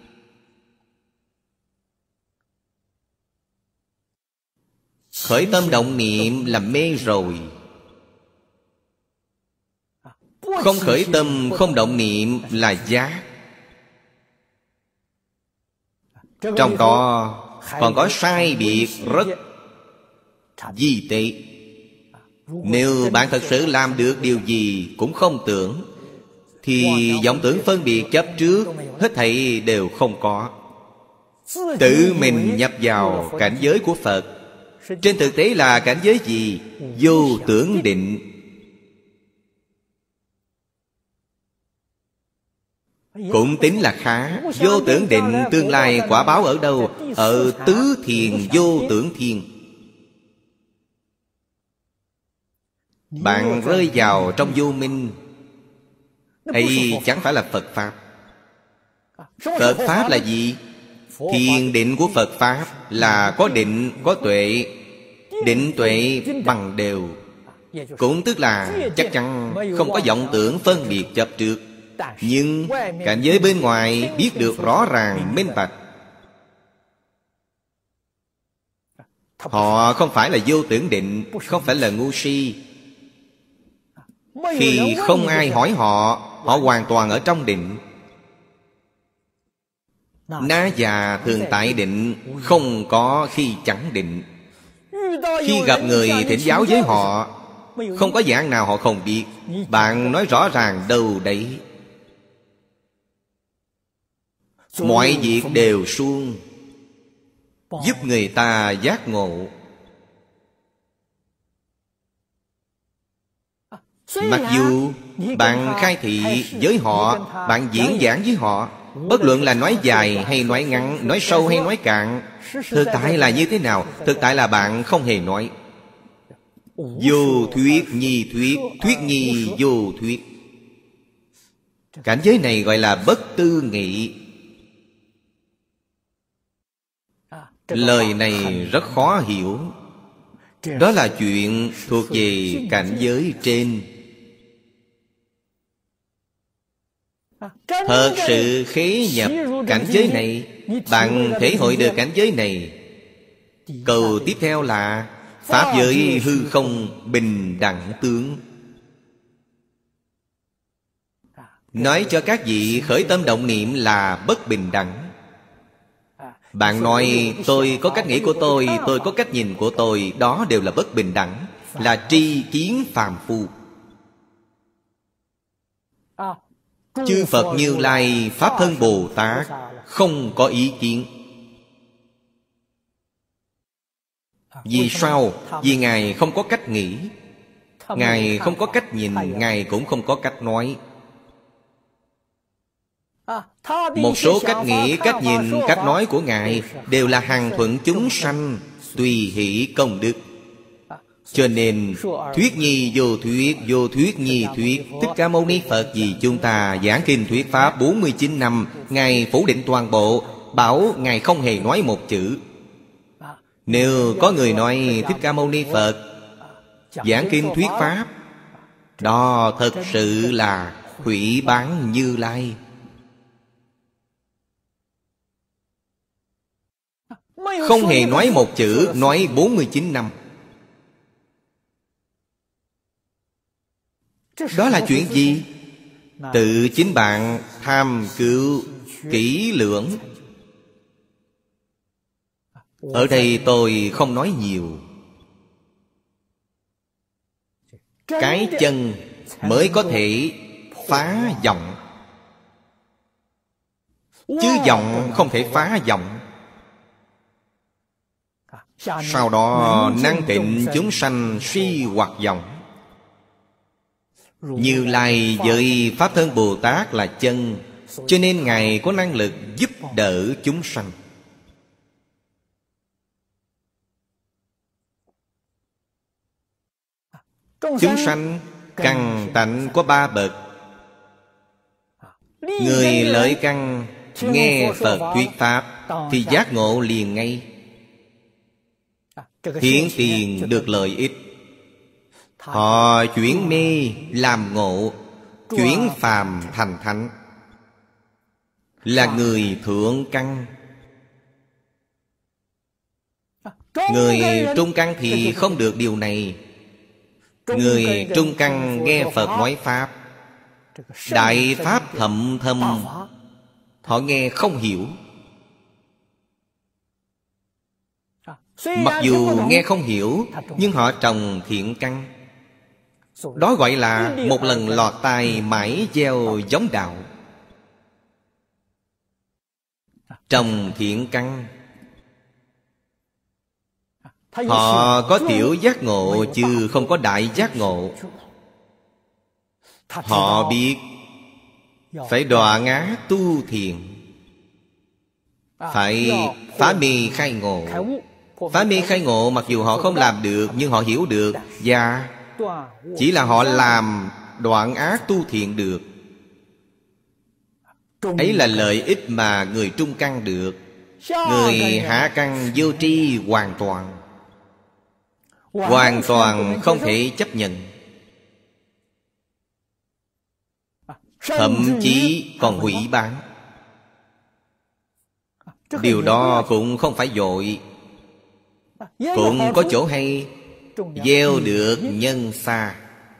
Khởi tâm động niệm là mê rồi. Không khởi tâm, không động niệm là giác. Trong đó còn có sai biệt rất vi tế. Nếu bạn thật sự làm được điều gì cũng không tưởng, thì vọng tưởng phân biệt chấp trước hết thảy đều không có. Tự mình nhập vào cảnh giới của Phật. Trên thực tế là cảnh giới gì? Vô tưởng định. Cũng tính là khá. Vô tưởng định tương lai quả báo ở đâu? Ở tứ thiền vô tưởng thiên. Bạn rơi vào trong vô minh, ấy chẳng phải là Phật Pháp. Phật Pháp là gì? Thiền định của Phật Pháp là có định, có tuệ. Định tuệ bằng đều. Cũng tức là chắc chắn không có vọng tưởng phân biệt chấp trước. Nhưng cảnh giới bên ngoài biết được rõ ràng minh bạch. Họ không phải là vô tưởng định, không phải là ngu si. Khi không ai hỏi họ, họ hoàn toàn ở trong định. Na già thường tại định, không có khi chẳng định. Khi gặp người thỉnh giáo với họ, không có dạng nào họ không biết. Bạn nói rõ ràng đâu đấy. Mọi việc đều suông, giúp người ta giác ngộ. Mặc dù bạn khai thị với họ, bạn diễn giảng với họ, bất luận là nói dài hay nói ngắn, nói sâu hay nói cạn, thực tại là như thế nào? Thực tại là bạn không hề nói. Vô thuyết nhi thuyết, thuyết nhi vô thuyết. Cảnh giới này gọi là bất tư nghị. Lời này rất khó hiểu. Đó là chuyện thuộc về cảnh giới trên. Thật sự khế nhập cảnh giới này, bạn thể hội được cảnh giới này. Cầu tiếp theo là pháp giới hư không bình đẳng tướng. Nói cho các vị khởi tâm động niệm là bất bình đẳng. Bạn nói tôi có cách nghĩ của tôi, tôi có cách nhìn của tôi, đó đều là bất bình đẳng, là tri kiến phàm phu. Chư Phật Như Lai, Pháp Thân Bồ Tát không có ý kiến. Vì sao? Vì Ngài không có cách nghĩ, Ngài không có cách nhìn, Ngài cũng không có cách nói. Một số cách nghĩ, cách nhìn, cách nói của Ngài đều là hằng thuận chúng sanh, tùy hỷ công đức. Cho nên thuyết nhi vô thuyết, vô thuyết nhi thuyết. Thích Ca Mâu Ni Phật vì chúng ta giảng kinh thuyết pháp bốn mươi chín năm, Ngài phủ định toàn bộ, bảo Ngài không hề nói một chữ. Nếu có người nói Thích Ca Mâu Ni Phật giảng kinh thuyết pháp, đó thật sự là hủy bán Như Lai. Không hề nói một chữ, nói bốn mươi chín năm. Đó là chuyện gì? Tự chính bạn tham cứu kỹ lưỡng. Ở đây tôi không nói nhiều. Cái chân mới có thể phá vọng, chứ vọng không thể phá vọng. Sau đó năng tịnh chúng sanh suy hoặc vọng. Như Lai với Pháp Thân Bồ Tát là chân, cho nên Ngài có năng lực giúp đỡ chúng sanh. Chúng sanh căn tánh có ba bậc. Người lợi căn nghe Phật thuyết pháp thì giác ngộ liền ngay, hiển tiền được lợi ích. Họ chuyển mê làm ngộ, chuyển phàm thành thánh, là người thượng căn. Người trung căn thì không được điều này. Người trung căn nghe Phật nói Pháp, Đại Pháp thậm thâm, họ nghe không hiểu. Mặc dù nghe không hiểu, nhưng họ trồng thiện căn. Đó gọi là một lần lọt tai mãi gieo giống đạo. Trồng thiện căn, họ có tiểu giác ngộ chứ không có đại giác ngộ. Họ biết phải đọa ngã tu thiền, phải phá mê khai ngộ. Phá mê khai ngộ mặc dù họ không làm được, nhưng họ hiểu được. Và chỉ là họ làm đoạn ác tu thiện được. Ấy là lợi ích mà người trung căn được. Người hạ căn vô tri hoàn toàn, hoàn toàn không thể chấp nhận. Thậm chí còn hủy bán. Điều đó cũng không phải vội, cũng có chỗ hay. Gieo được nhân xa.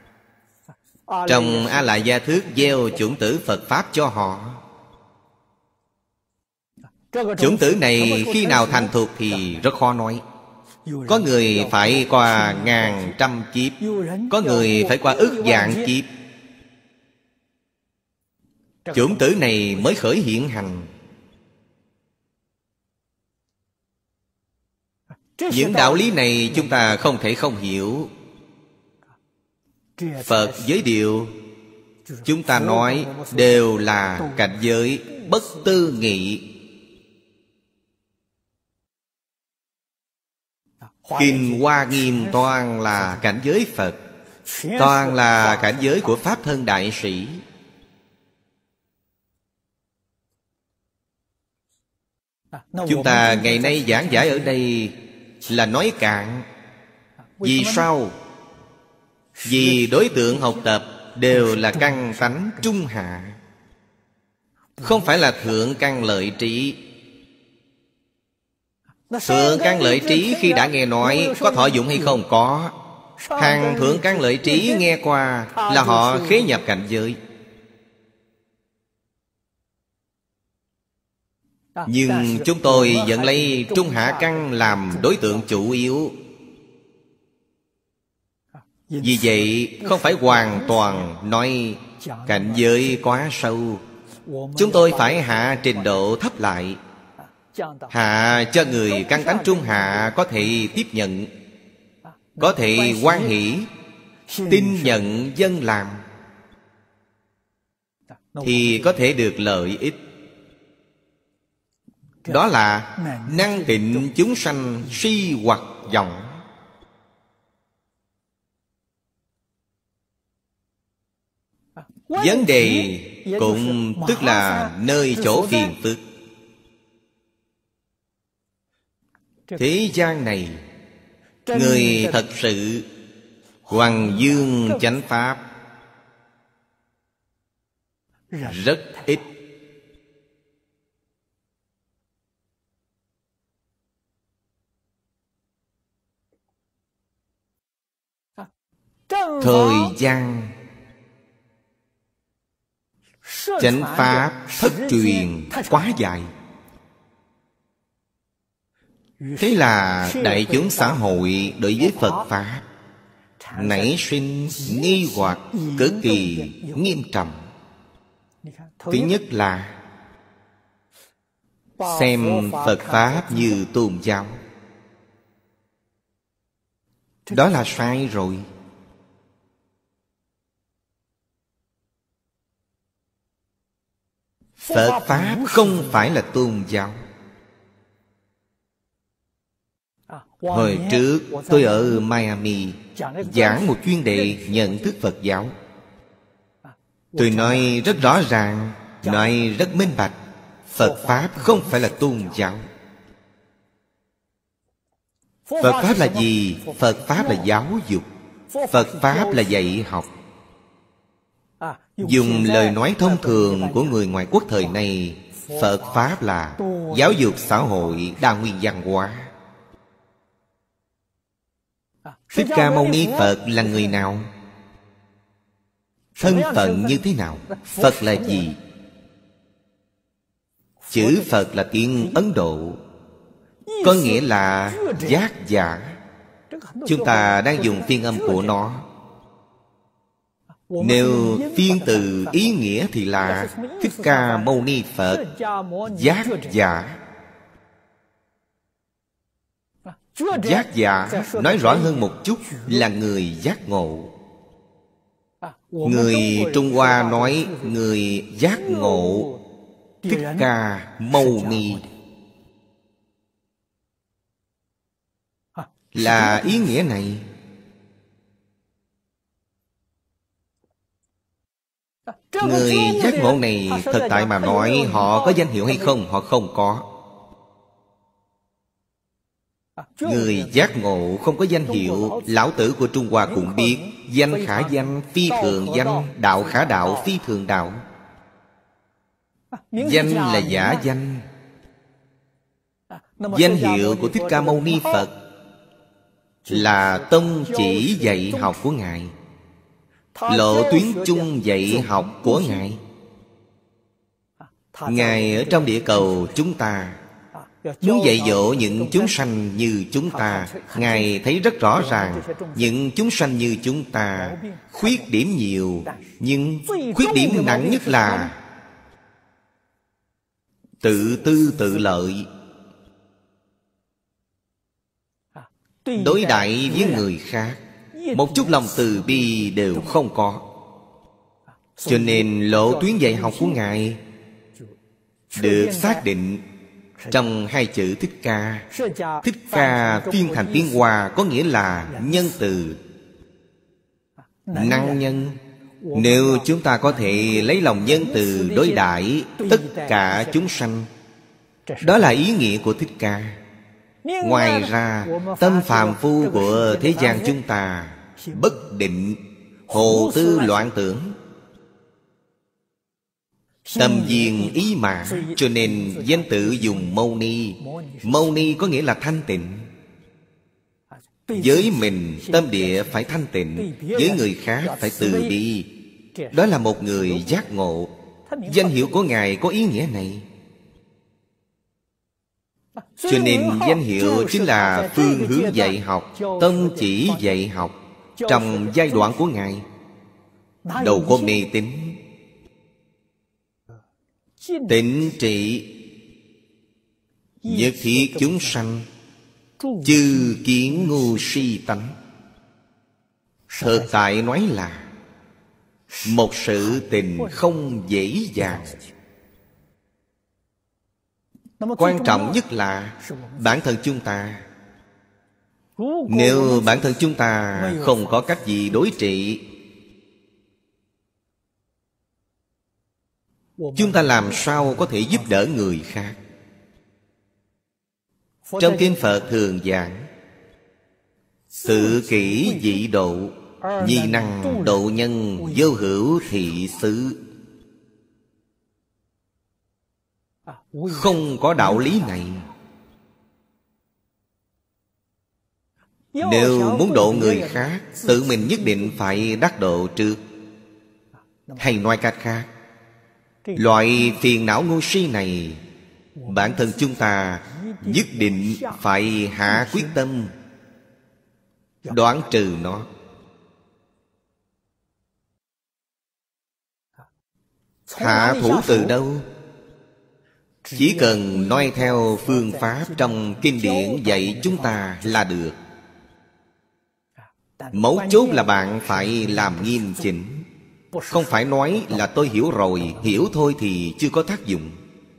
Trong A Lại Gia Thức gieo chủng tử Phật Pháp cho họ. Chủng tử này khi nào thành thục thì rất khó nói. Có người phải qua ngàn trăm kiếp, có người phải qua ức vạn kiếp, chủng tử này mới khởi hiện hành. Những đạo lý này chúng ta không thể không hiểu. Phật giới điều chúng ta nói đều là cảnh giới bất tư nghị. Kinh Hoa Nghiêm toàn là cảnh giới Phật, toàn là cảnh giới của Pháp Thân Đại Sĩ. Chúng ta ngày nay giảng giải ở đây là nói cạn. Vì sao? Vì đối tượng học tập đều là căn tánh trung hạ, không phải là thượng căn lợi trí. Thượng căn lợi trí khi đã nghe nói có thọ dụng hay không? Có. Hàng thượng căn lợi trí nghe qua là họ khế nhập cảnh giới. Nhưng chúng tôi vẫn lấy trung hạ căn làm đối tượng chủ yếu. Vì vậy không phải hoàn toàn nói cảnh giới quá sâu. Chúng tôi phải hạ trình độ thấp lại, hạ cho người căn tánh trung hạ có thể tiếp nhận, có thể hoan hỷ, tin nhận dân làm, thì có thể được lợi ích. Đó là năng tịnh chúng sanh si hoặc vọng. Vấn đề cũng tức là nơi chỗ phiền phức. Thế gian này, người thật sự hoằng dương chánh pháp rất ít. Thời gian chánh pháp thất truyền quá dài, thế là đại chúng xã hội đối với Phật Pháp nảy sinh nghi hoặc cực kỳ nghiêm trọng. Thứ nhất là xem Phật Pháp như tôn giáo. Đó là sai rồi. Phật Pháp không phải là tôn giáo. Hồi trước tôi ở Miami giảng một chuyên đề nhận thức Phật giáo. Tôi nói rất rõ ràng, nói rất minh bạch, Phật Pháp không phải là tôn giáo. Phật Pháp là gì? Phật Pháp là giáo dục. Phật Pháp là dạy học. Dùng lời nói thông thường của người ngoại quốc thời này, Phật Pháp là giáo dục xã hội đa nguyên văn hóa. Thích Ca Mâu Ni Phật là người nào? Thân phận như thế nào? Phật là gì? Chữ Phật là tiếng Ấn Độ, có nghĩa là giác giả. Chúng ta đang dùng phiên âm của nó. Nếu phiên từ ý nghĩa thì là Thích Ca Mâu Ni Phật giác giả. Giác giả nói rõ hơn một chút là người giác ngộ. Người Trung Hoa nói người giác ngộ Thích Ca Mâu Ni là ý nghĩa này. Người giác ngộ này thực tại mà nói họ có danh hiệu hay không? Họ không có. Người giác ngộ không có danh hiệu. Lão Tử của Trung Hoa cũng biết danh khả danh, phi thường danh, đạo khả đạo, phi thường đạo. Danh là giả danh. Danh hiệu của Thích Ca Mâu Ni Phật là tông chỉ dạy học của Ngài, lộ tuyến chung dạy học của Ngài. Ngài ở trong địa cầu chúng ta muốn dạy dỗ những chúng sanh như chúng ta. Ngài thấy rất rõ ràng những chúng sanh như chúng ta khuyết điểm nhiều, nhưng khuyết điểm nặng nhất là tự tư tự lợi. Đối đãi với người khác một chút lòng từ bi đều không có. Cho nên lộ tuyến dạy học của Ngài được xác định trong hai chữ Thích Ca. Thích Ca phiên thành tiếng Hoa có nghĩa là nhân từ, năng nhân. Nếu chúng ta có thể lấy lòng nhân từ đối đãi tất cả chúng sanh, đó là ý nghĩa của Thích Ca. Ngoài ra, tâm phàm phu của thế gian chúng ta bất định, hồ tư loạn tưởng, tâm viên ý mã. Cho nên danh tự dùng Mâu Ni. Mâu Ni có nghĩa là thanh tịnh. Với mình tâm địa phải thanh tịnh, với người khác phải từ bi. Đó là một người giác ngộ. Danh hiệu của Ngài có ý nghĩa này. Cho nên danh hiệu chính là phương hướng dạy học, tông chỉ dạy học. Trong giai đoạn của Ngài đâu có mê tín. Tịnh trị nhất thiết chúng sanh, chư kiến ngu si tánh. Thực tại nói là một sự tình không dễ dàng. Quan trọng nhất là bản thân chúng ta. Nếu bản thân chúng ta không có cách gì đối trị, chúng ta làm sao có thể giúp đỡ người khác? Trong kinh Phật thường giảng tự kỷ dị độ, nhi năng độ nhân, vô hữu thị xứ. Không có đạo lý này. Nếu muốn độ người khác, tự mình nhất định phải đắc độ trước. Hay nói cách khác, loại phiền não ngu si này bản thân chúng ta nhất định phải hạ quyết tâm đoạn trừ nó. Hạ thủ từ đâu? Chỉ cần noi theo phương pháp trong kinh điển dạy chúng ta là được. Mấu chốt là bạn phải làm nghiêm chỉnh. Không phải nói là tôi hiểu rồi, hiểu thôi thì chưa có tác dụng.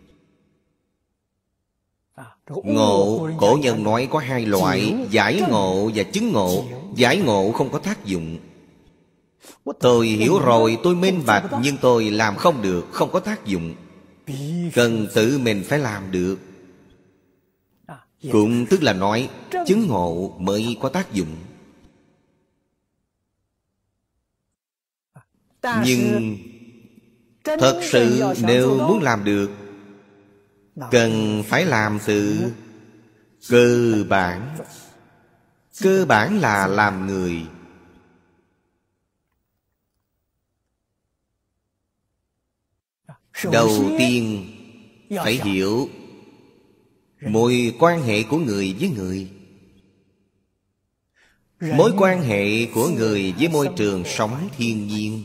Ngộ, cổ nhân nói có hai loại: giải ngộ và chứng ngộ. Giải ngộ không có tác dụng. Tôi hiểu rồi, tôi minh bạch, nhưng tôi làm không được, không có tác dụng. Cần tự mình phải làm được. Cũng tức là nói chứng ngộ mới có tác dụng. Nhưng thật sự nếu muốn làm được, cần phải làm từ cơ bản. Cơ bản là làm người. Đầu tiên phải hiểu mối quan hệ của người với người, mối quan hệ của người với môi trường sống thiên nhiên.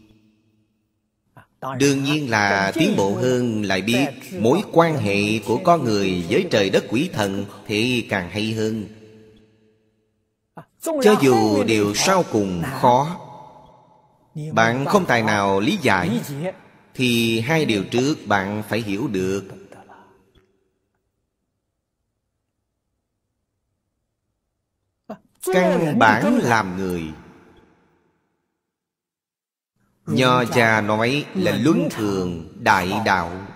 Đương nhiên là tiến bộ hơn lại biết mối quan hệ của con người với trời đất quỷ thần thì càng hay hơn. Cho dù điều sau cùng khó, bạn không tài nào lý giải, thì hai điều trước bạn phải hiểu được. Căn bản làm người, Nho gia nói là luân thường đại đạo.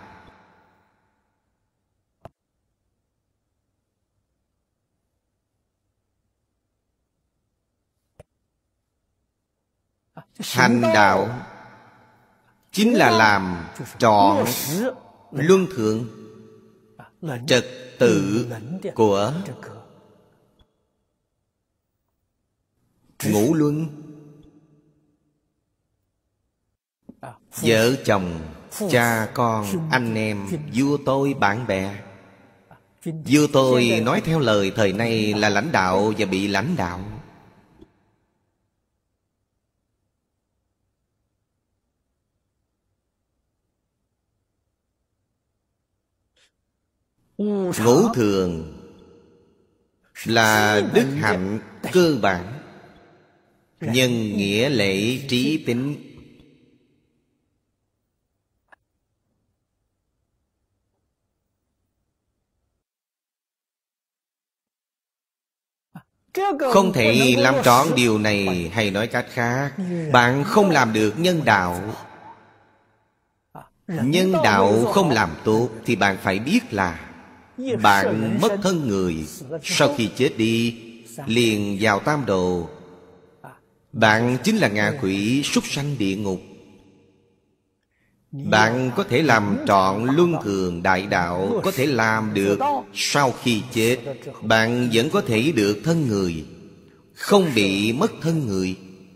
Hành đạo chính là làm trọn luân thường, trật tự của ngũ luân. Vợ chồng, cha con, anh em, vua tôi, bạn bè. Vua tôi nói theo lời thời nay là lãnh đạo và bị lãnh đạo. Ngũ thường là đức hạnh cơ bản, nhân nghĩa lễ trí tín. Không thể làm trọn điều này, hay nói cách khác, bạn không làm được nhân đạo. Nhân đạo không làm tốt thì bạn phải biết là bạn mất thân người, sau khi chết đi liền vào tam đồ. Bạn chính là ngạ quỷ súc sanh địa ngục. Bạn có thể làm trọn luân thường đại đạo, có thể làm được. Sau khi chết, bạn vẫn có thể được thân người, không bị mất thân người.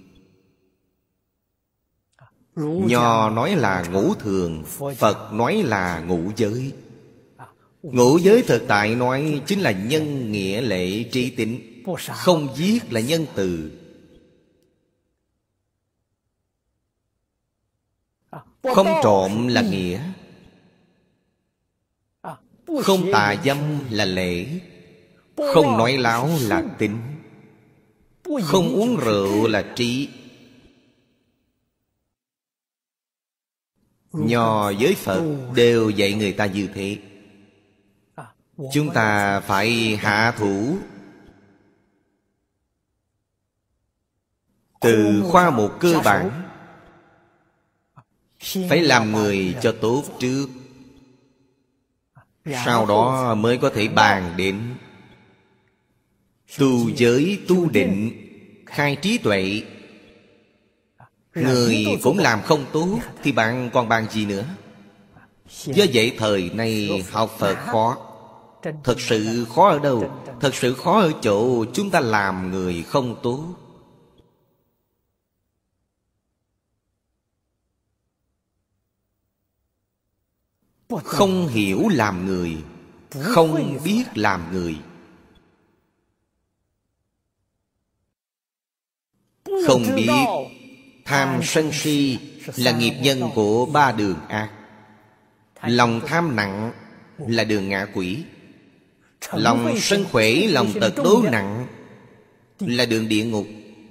Nho nói là ngũ thường, Phật nói là ngũ giới. Ngũ giới thực tại nói chính là nhân nghĩa lễ trí tín. Không giết là nhân từ, không trộm là nghĩa, không tà dâm là lễ, không nói láo là tín, không uống rượu là trí. Nho với Phật đều dạy người ta như thế. Chúng ta phải hạ thủ từ khoa mục cơ bản. Phải làm người cho tốt trước, sau đó mới có thể bàn đến tu giới, tu định, khai trí tuệ. Người cũng làm không tốt thì bạn còn bàn gì nữa. Do vậy thời nay học Phật khó. Thật sự khó ở đâu? Thật sự khó ở chỗ chúng ta làm người không tốt. Không hiểu làm người, không biết làm người. Không biết tham sân si là nghiệp nhân của ba đường ác. Lòng tham nặng là đường ngạ quỷ. Lòng sân khỏe, lòng tật đố nặng là đường địa ngục.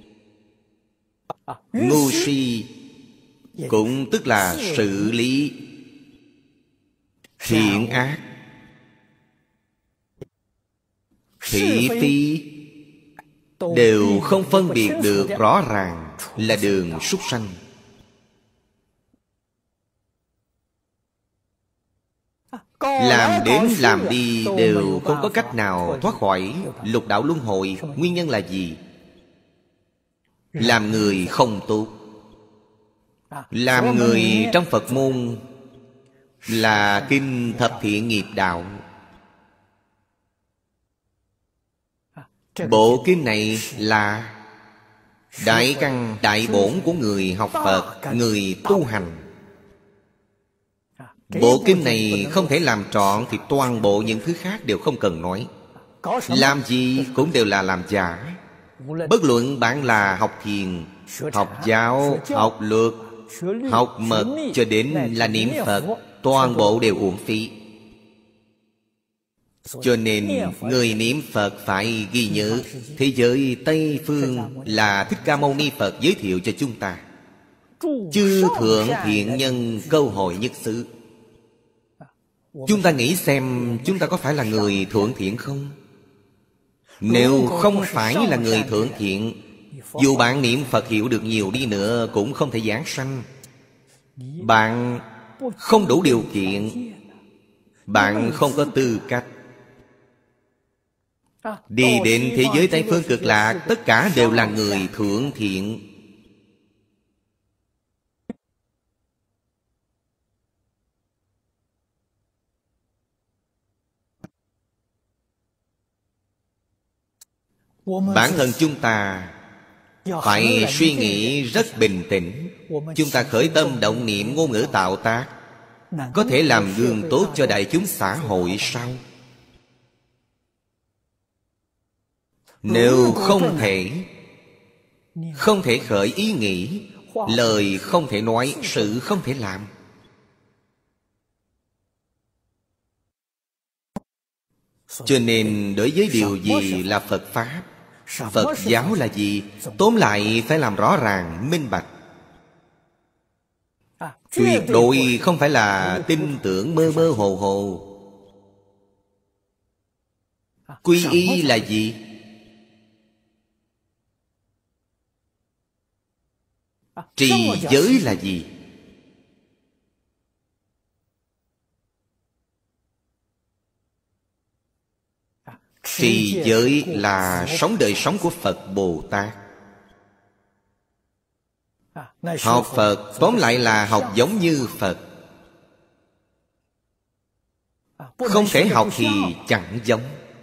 Ngu si cũng tức là xử lý thiện ác. Thị phi đều không phân biệt được rõ ràng là đường súc sanh. Làm đến làm đi đều không có cách nào thoát khỏi lục đạo luân hồi. Nguyên nhân là gì? Làm người không tốt. Làm người trong Phật môn là kinh Thập Thiện Nghiệp Đạo. Bộ kinh này là đại căn đại bổn của người học Phật, người tu hành. Bộ kinh này không thể làm trọn thì toàn bộ những thứ khác đều không cần nói. Làm gì cũng đều là làm giả. Bất luận bạn là học thiền, học giáo, học luật, học mật cho đến là niệm Phật, toàn bộ đều uổng phí. Cho nên người niệm Phật phải ghi nhớ thế giới Tây Phương là Thích Ca Mâu Ni Phật giới thiệu cho chúng ta. Chư thượng thiện nhân câu hội nhất xứ. Chúng ta nghĩ xem chúng ta có phải là người thượng thiện không? Nếu không phải là người thượng thiện, dù bạn niệm Phật hiểu được nhiều đi nữa cũng không thể giảng sanh. Bạn không đủ điều kiện, bạn không có tư cách. Đi đến thế giới Tây Phương Cực Lạc, tất cả đều là người thượng thiện. Bản thân chúng ta phải suy nghĩ rất bình tĩnh. Chúng ta khởi tâm động niệm ngôn ngữ tạo tác có thể làm gương tốt cho đại chúng xã hội sao? Nếu không thể, không thể khởi ý nghĩ, lời không thể nói, sự không thể làm. Cho nên đối với điều gì là Phật Pháp, Phật giáo là gì, tóm lại phải làm rõ ràng, minh bạch. Tuyệt đối không phải là tin tưởng mơ mơ hồ hồ. Quy y là gì? Trì giới là gì? Trì giới là sống đời sống của Phật Bồ Tát. Học Phật tóm lại là học giống như Phật. Không thể học thì chẳng giống.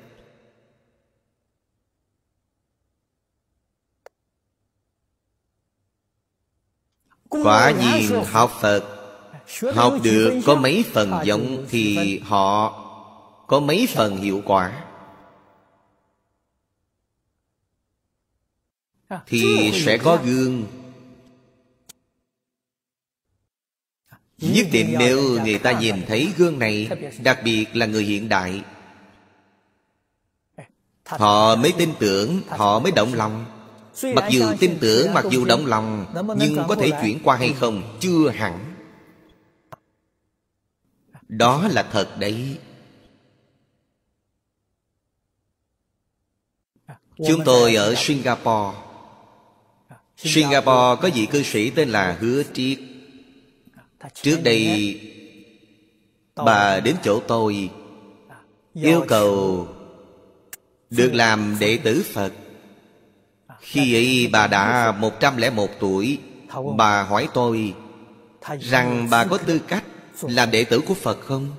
Quả nhiên học Phật, học được có mấy phần giống thì họ có mấy phần hiệu quả. Thì sẽ có gương. Nhất định nếu người ta nhìn thấy gương này, đặc biệt là người hiện đại, họ mới tin tưởng, họ mới động lòng. Mặc dù tin tưởng, mặc dù động lòng, nhưng có thể chuyển qua hay không? Chưa hẳn. Đó là thật đấy. Chúng tôi ở Singapore. Singapore có vị cư sĩ tên là Hứa Triết. Trước đây bà đến chỗ tôi yêu cầu được làm đệ tử Phật. Khi ấy bà đã một trăm lẻ một tuổi. Bà hỏi tôi rằng bà có tư cách làm đệ tử của Phật không?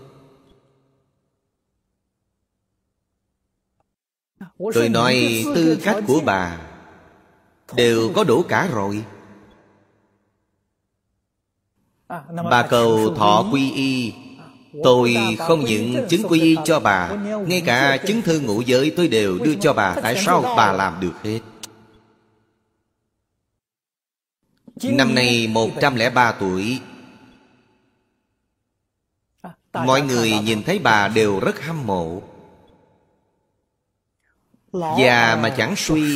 Tôi nói tư cách của bà đều có đủ cả rồi. Bà cầu thọ quy y, tôi không những chứng quy y cho bà, ngay cả chứng thư ngũ giới tôi đều đưa cho bà. Tại sao bà làm được hết? Năm nay một trăm lẻ ba tuổi. Mọi người nhìn thấy bà đều rất hâm mộ. Già mà chẳng suy.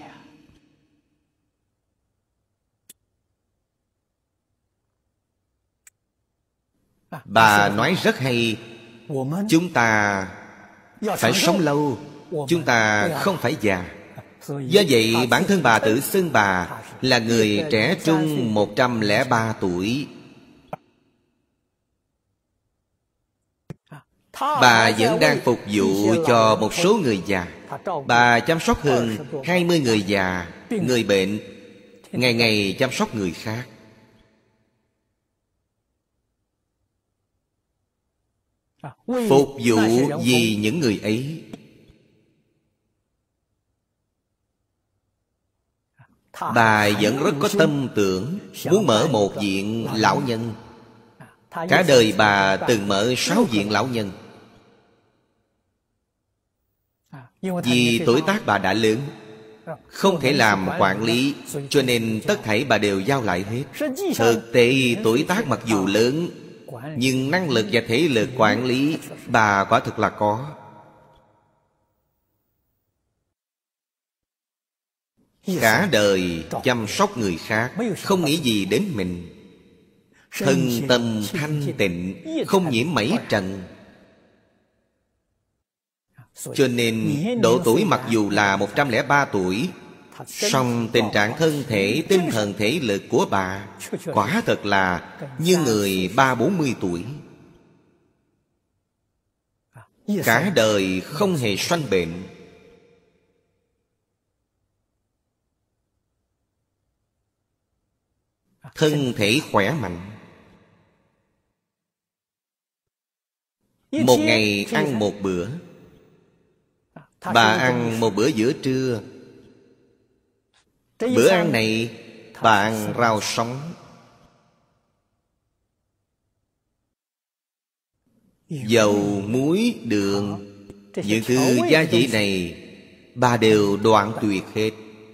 Bà nói rất hay. Chúng ta phải sống lâu, chúng ta không phải già. Do vậy bản thân bà tự xưng bà là người trẻ trung một trăm lẻ ba tuổi. Bà vẫn đang phục vụ cho một số người già. Bà chăm sóc hơn hai mươi người già, người bệnh, ngày ngày chăm sóc người khác. Phục vụ vì những người ấy. Bà vẫn rất có tâm tưởng muốn mở một viện lão nhân. Cả đời bà từng mở sáu viện lão nhân. Vì tuổi tác bà đã lớn, không thể làm quản lý, cho nên tất thảy bà đều giao lại hết. Thực tế tuổi tác mặc dù lớn, nhưng năng lực và thể lực quản lý bà quả thực là có. Cả đời chăm sóc người khác, không nghĩ gì đến mình. Thân tâm thanh tịnh, không nhiễm mảy trần. Cho nên độ tuổi mặc dù là một trăm lẻ ba tuổi, song tình trạng thân thể, tinh thần thể lực của bà quả thật là như người ba bốn mươi tuổi. Cả đời không hề sanh bệnh. Thân thể khỏe mạnh. Một ngày ăn một bữa. Bà ăn một bữa giữa trưa. Bữa ăn này bà ăn rau sống. Dầu, muối, đường, những thứ gia vị này bà đều đoạn tuyệt hết.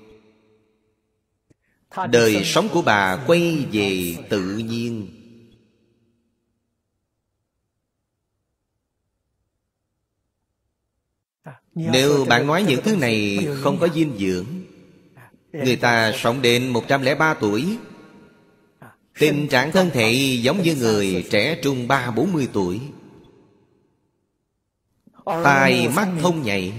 Đời sống của bà quay về tự nhiên. Nếu bạn nói những thứ này không có dinh dưỡng, người ta sống đến một trăm lẻ ba tuổi, tình trạng thân thể giống như người trẻ trung ba bốn mươi tuổi. Tai mắt thông nhạy,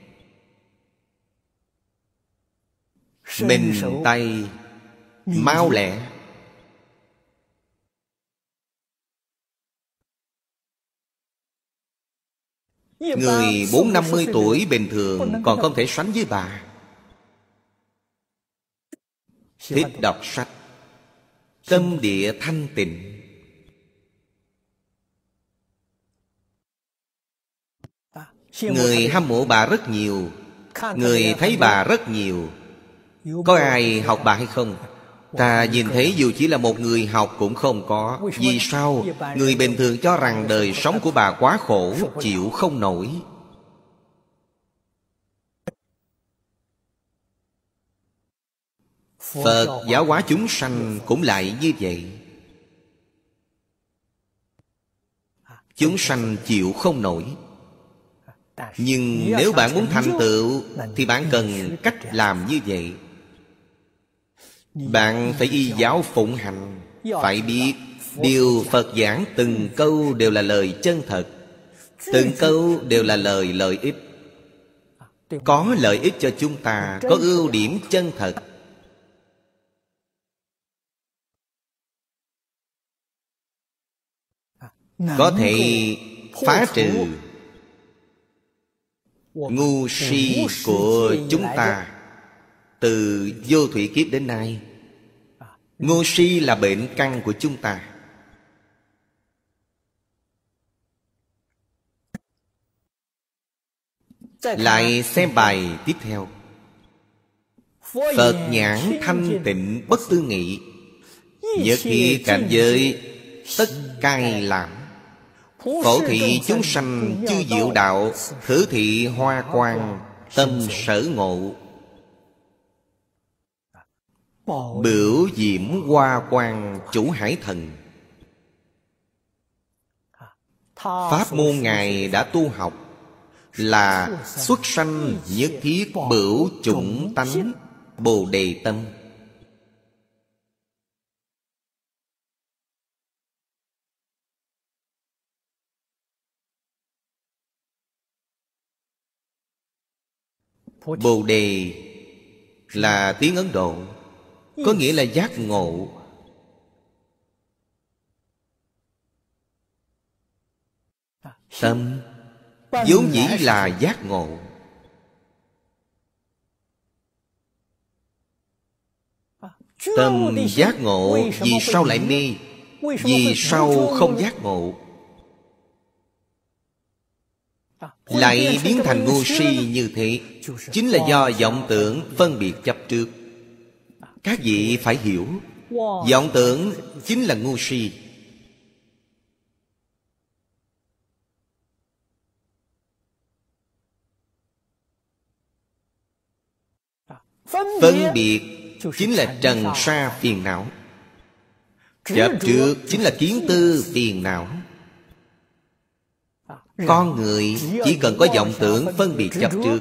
mình tay mau lẹ. Người bốn năm mươi tuổi bình thường còn không thể sánh với bà. Thích đọc sách, tâm địa thanh tịnh. Người hâm mộ bà rất nhiều, người thấy bà rất nhiều. Có ai học bà hay không? Ta nhìn thấy dù chỉ là một người học cũng không có. Vì sao? Người bình thường cho rằng đời sống của bà quá khổ, chịu không nổi. Phật giáo hóa chúng sanh cũng lại như vậy. Chúng sanh chịu không nổi. Nhưng nếu bạn muốn thành tựu thì bạn cần cách làm như vậy. Bạn phải y giáo phụng hành. Phải biết điều Phật giảng từng câu đều là lời chân thật. Từng câu đều là lời lợi ích. Có lợi ích cho chúng ta, có ưu điểm chân thật. Có thể phá trừ ngu si của chúng ta từ vô thủy kiếp đến nay. Ngu si là bệnh căn của chúng ta. Lại xem bài tiếp theo. Phật nhãn thanh tịnh bất tư nghị, nhất khi cảnh giới tất cai làm. Phổ thị chúng sanh chư diệu đạo, thử thị hoa quang tâm sở ngộ. Biểu diễm hoa quang chủ hải thần. Pháp môn Ngài đã tu học là xuất sanh nhất thiết bửu chủng tánh Bồ Đề tâm. Bồ Đề là tiếng Ấn Độ, có nghĩa là giác ngộ. Tâm vốn dĩ là giác ngộ. Tâm giác ngộ, vì sao lại mê? Vì sao không giác ngộ? lại biến thành ngu si như thế, chính là do vọng tưởng phân biệt chấp trước. Các vị phải hiểu, vọng tưởng chính là ngu si. Phân biệt chính là trần sa phiền não. Chấp trước chính là kiến tư phiền não. Con người chỉ cần có vọng tưởng phân biệt chấp trước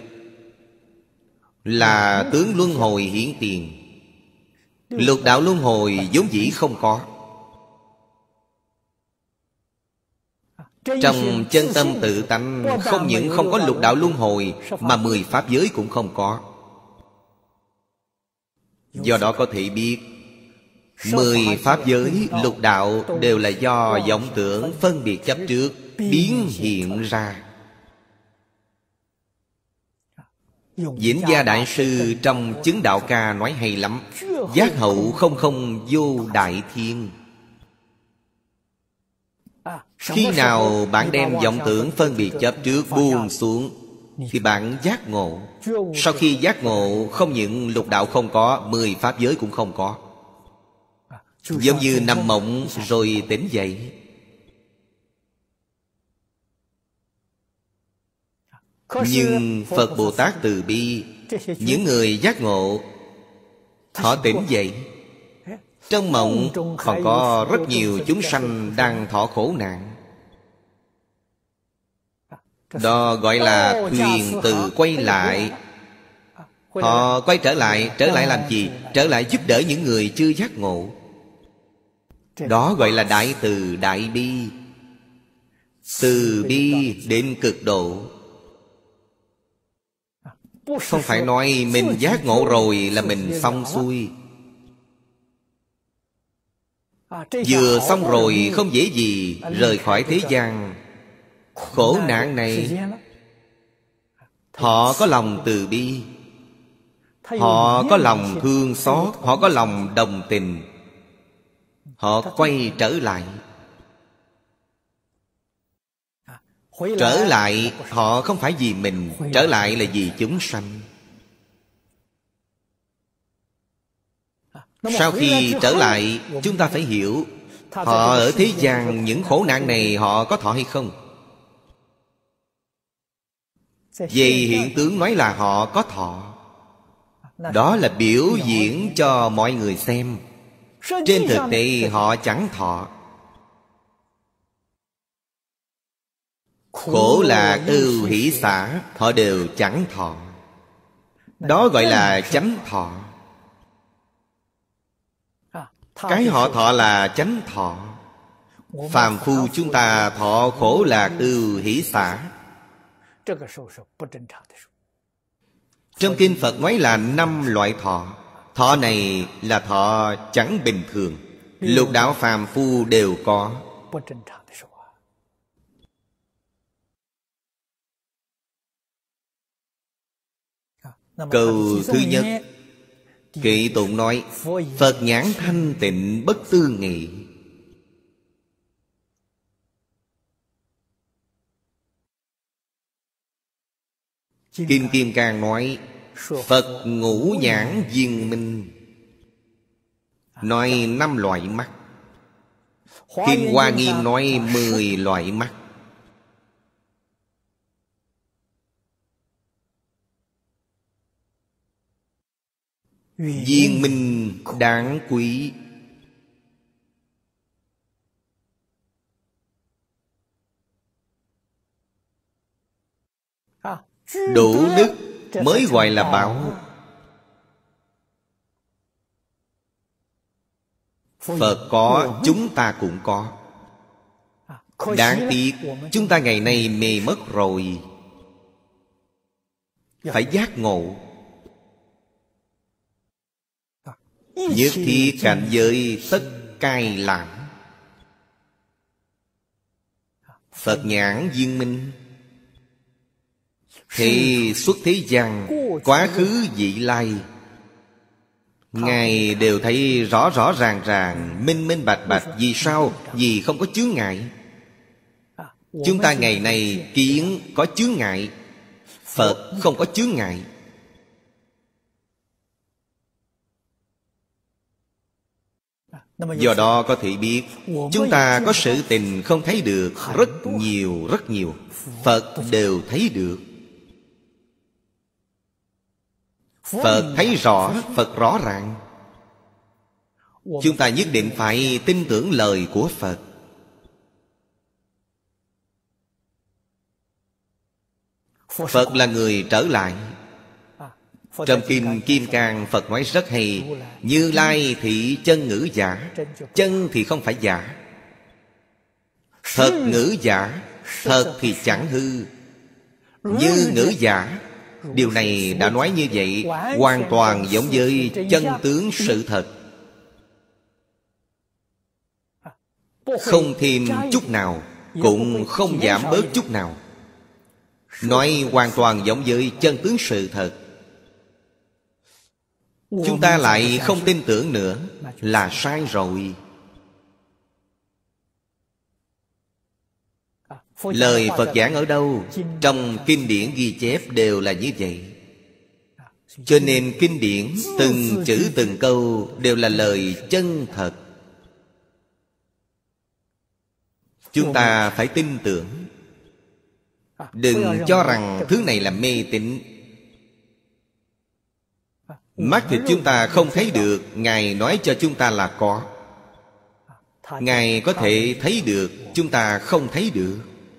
là tướng luân hồi hiển tiền. Lục đạo luân hồi vốn dĩ không có. Trong chân tâm tự tánh không những không có lục đạo luân hồi, mà mười pháp giới cũng không có. Do đó có thể biết mười pháp giới lục đạo đều là do vọng tưởng phân biệt chấp trước biến hiện ra. Diễn Gia Đại Sư trong Chứng Đạo Ca nói hay lắm: giác hậu không không vô đại thiên. Khi nào bạn đem vọng tưởng phân biệt chấp trước buông xuống thì bạn giác ngộ. Sau khi giác ngộ, không những lục đạo không có, mười pháp giới cũng không có. Giống như nằm mộng rồi tỉnh dậy. Nhưng Phật Bồ Tát từ bi, những người giác ngộ, họ tỉnh dậy, trong mộng còn có rất nhiều chúng sanh đang thọ khổ nạn. Đó gọi là thuyền từ quay lại. Họ quay trở lại. Trở lại làm gì? Trở lại giúp đỡ những người chưa giác ngộ. Đó gọi là đại từ đại bi. Từ bi đến cực độ. Không phải nói mình giác ngộ rồi là mình xong xuôi. Vừa xong rồi không dễ gì rời khỏi thế gian khổ nạn này. Họ có lòng từ bi, họ có lòng thương xót, họ có lòng đồng tình. Họ quay trở lại. Trở lại họ không phải vì mình, trở lại là vì chúng sanh. Sau khi trở lại, chúng ta phải hiểu họ ở thế gian những khổ nạn này họ có thọ hay không. Về hiện tướng nói là họ có thọ. Đó là biểu diễn cho mọi người xem. Trên thực tế họ chẳng thọ. Khổ lạc ưu hỷ xả họ đều chẳng thọ. Đó gọi là chánh thọ. Cái họ thọ là chánh thọ. Phàm phu chúng ta thọ khổ lạc ưu hỷ xả. Trong kinh Phật nói là năm loại thọ. Thọ này là thọ chẳng bình thường. Lục đạo phàm phu đều có. Câu thứ nhất, Kỵ Tụng nói: Phật nhãn thanh tịnh bất tư nghị. Kim Kim Cang nói: Phật ngũ nhãn viên minh. Nói năm loại mắt. Kim Hoa Nghiêm nói mười loại mắt. Viên minh đáng quý. Đủ đức mới gọi là bảo. Phật có, chúng ta cũng có. Đáng tiếc chúng ta ngày nay mê mất rồi. Phải giác ngộ. Nhất thiết cảnh giới tất cai lãm. Phật nhãn viên minh. Thì xuất thế gian, quá khứ vị lai, Ngài đều thấy rõ rõ ràng ràng, minh minh bạch bạch. Vì sao? Vì không có chướng ngại. Chúng ta ngày nay kiến có chướng ngại, Phật không có chướng ngại. Do đó có thể biết chúng ta có sự tình không thấy được rất nhiều rất nhiều, Phật đều thấy được. Phật thấy rõ, Phật rõ ràng. Chúng ta nhất định phải tin tưởng lời của Phật. Phật là người trở lại. Trong Kinh Kim Cang Phật nói rất hay: Như Lai thị chân ngữ giả. Chân thì không phải giả, thật ngữ giả. Thật thì chẳng hư, như ngữ giả. Điều này đã nói như vậy, hoàn toàn giống với chân tướng sự thật, không thêm chút nào, cũng không giảm bớt chút nào. Nói hoàn toàn giống với chân tướng sự thật. Chúng ta lại không tin tưởng nữa là sai rồi. Lời Phật giảng ở đâu? Trong kinh điển ghi chép đều là như vậy. Cho nên kinh điển từng chữ từng câu đều là lời chân thật. Chúng ta phải tin tưởng. Đừng cho rằng thứ này là mê tín. Mắt thịt chúng ta không thấy được, Ngài nói cho chúng ta là có. Ngài có thể thấy được, chúng ta không thấy được.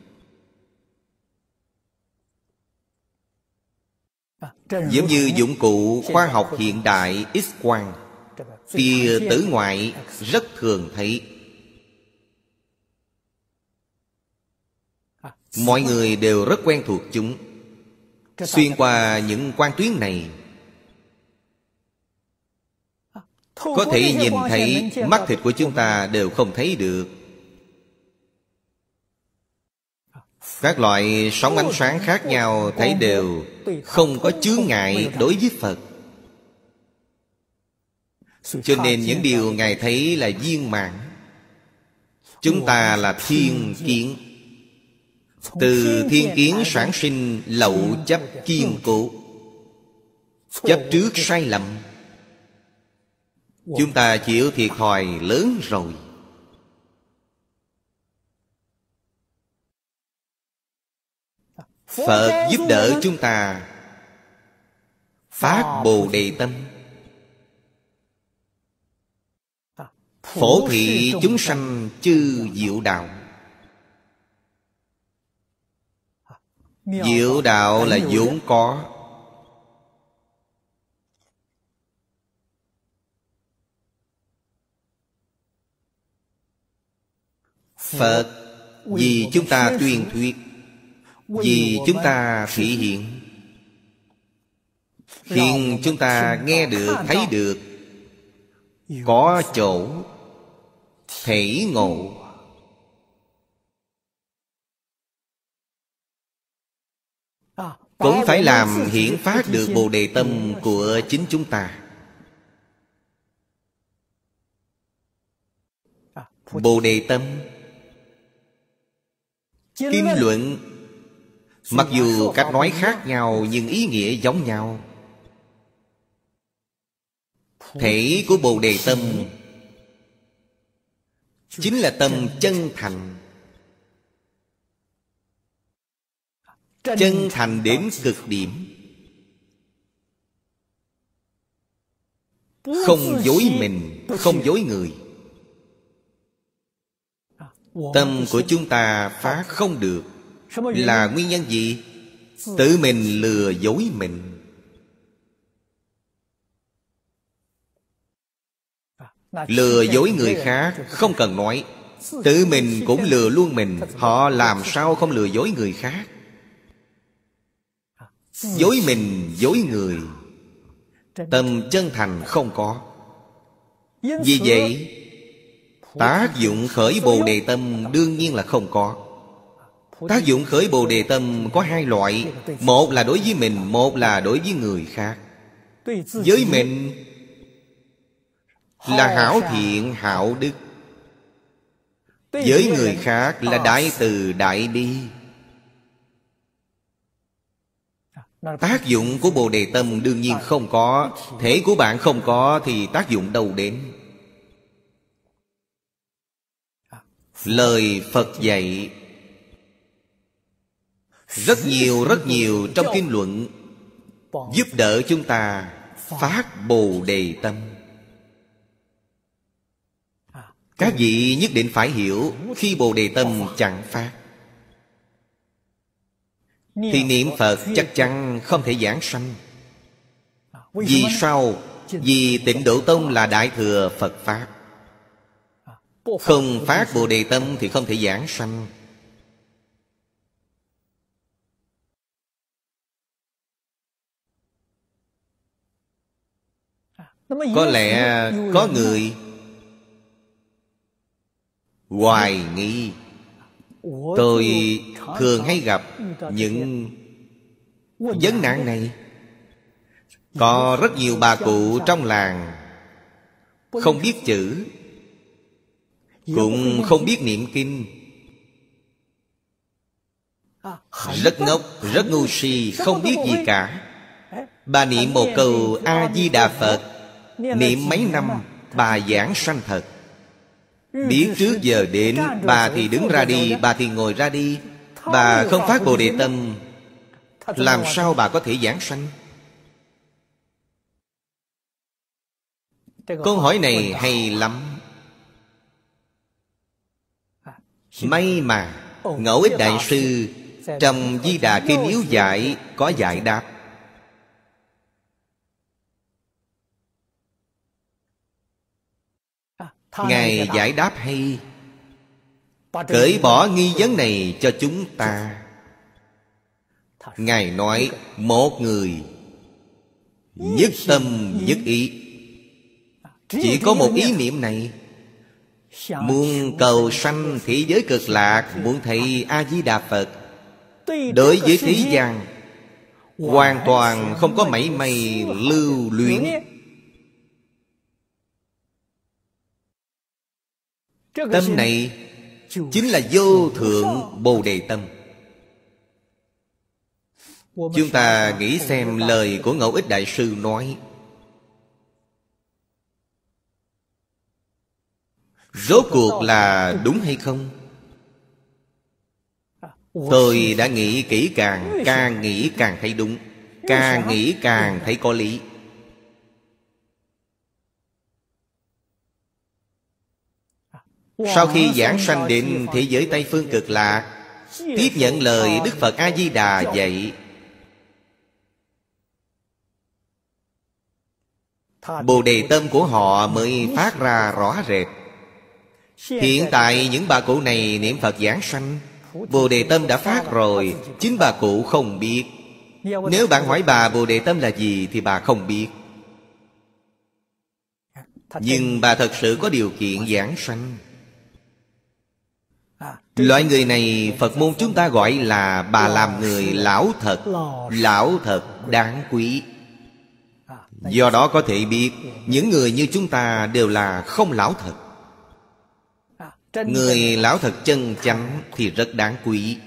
Giống như dụng cụ khoa học hiện đại X-quang, tia tử ngoại rất thường thấy. Mọi người đều rất quen thuộc chúng. Xuyên qua những quang tuyến này, có thể nhìn thấy, mắt thịt của chúng ta đều không thấy được. Các loại sóng ánh sáng khác nhau thấy đều không có chướng ngại đối với Phật. Cho nên những điều Ngài thấy là viên mãn. Chúng ta là thiên kiến. Từ thiên kiến sản sinh lậu chấp kiên cố. Chấp trước sai lầm, chúng ta chịu thiệt thòi lớn rồi. Phật giúp đỡ chúng ta phát Bồ Đề tâm, phổ thị chúng sanh chư diệu đạo. Diệu đạo là vốn có. Phật vì chúng ta tuyên thuyết, vì chúng ta thể hiện, khiến chúng ta nghe được, thấy được, có chỗ thể ngộ. Cũng phải làm hiển phát được Bồ Đề tâm của chính chúng ta. Bồ Đề tâm, kinh luận, mặc dù cách nói khác nhau nhưng ý nghĩa giống nhau. Thể của Bồ Đề tâm chính là tâm chân thành. Chân thành đến cực điểm, không dối mình, không dối người. Tâm của chúng ta phá không được là nguyên nhân gì? Tự mình lừa dối mình. Lừa dối người khác không cần nói, tự mình cũng lừa luôn mình. Họ làm sao không lừa dối người khác? Dối mình, dối người, tâm chân thành không có. Vì vậy tác dụng khởi Bồ Đề tâm đương nhiên là không có. Tác dụng khởi Bồ Đề tâm có hai loại. Một là đối với mình, một là đối với người khác. Với mình là hảo thiện, hảo đức. với người khác là đại từ đại bi. Tác dụng của Bồ Đề Tâm đương nhiên không có. Thể của bạn không có thì tác dụng đâu đến. Lời Phật dạy rất nhiều rất nhiều trong kinh luận giúp đỡ chúng ta phát Bồ Đề Tâm. Các vị nhất định phải hiểu, khi Bồ Đề Tâm chẳng phát thì niệm Phật chắc chắn không thể giảng sanh. Vì sao? Vì Tịnh Độ Tông là Đại Thừa Phật Pháp. Không phát Bồ Đề Tâm thì không thể giảng sanh. Có lẽ có người hoài nghi. Tôi thường hay gặp những vấn nạn này. Có rất nhiều bà cụ trong làng không biết chữ, cũng không biết niệm kinh, rất ngốc, rất ngu si, không biết gì cả. Bà niệm một câu A-di-đà Phật, niệm mấy năm bà giảng sanh thật. Biết trước giờ đến, bà thì đứng ra đi, bà thì ngồi ra đi. Bà không phát Bồ Đề Tâm, làm sao bà có thể giảng sanh? Câu hỏi này hay lắm. May mà Ngẫu Ích Đại Sư trong Di Đà Kinh Yếu Giải có giải đáp. Ngài giải đáp hay, cởi bỏ nghi vấn này cho chúng ta. Ngài nói một người nhất tâm nhất ý, chỉ có một ý niệm này, muốn cầu sanh thế giới cực lạc, muốn thấy A-di-đà Phật, đối với thế gian hoàn toàn không có mảy may lưu luyến. Tâm này chính là vô thượng Bồ Đề Tâm. Chúng ta nghĩ xem lời của Ngẫu Ích Đại Sư nói, rốt cuộc là đúng hay không? Tôi đã nghĩ kỹ càng, càng nghĩ càng thấy đúng, càng nghĩ càng thấy có lý. Sau khi giảng sanh đến thế giới Tây Phương Cực Lạc, tiếp nhận lời Đức Phật A-di-đà dạy, Bồ Đề Tâm của họ mới phát ra rõ rệt. Hiện tại những bà cụ này niệm Phật giảng sanh, Bồ Đề Tâm đã phát rồi, chính bà cụ không biết. Nếu bạn hỏi bà Bồ Đề Tâm là gì thì bà không biết. Nhưng bà thật sự có điều kiện giảng sanh. Loại người này Phật môn chúng ta gọi là bà làm người lão thật. Lão thật đáng quý. Do đó có thể biết những người như chúng ta đều là không lão thật. Người lão thật chân chánh thì rất đáng quý.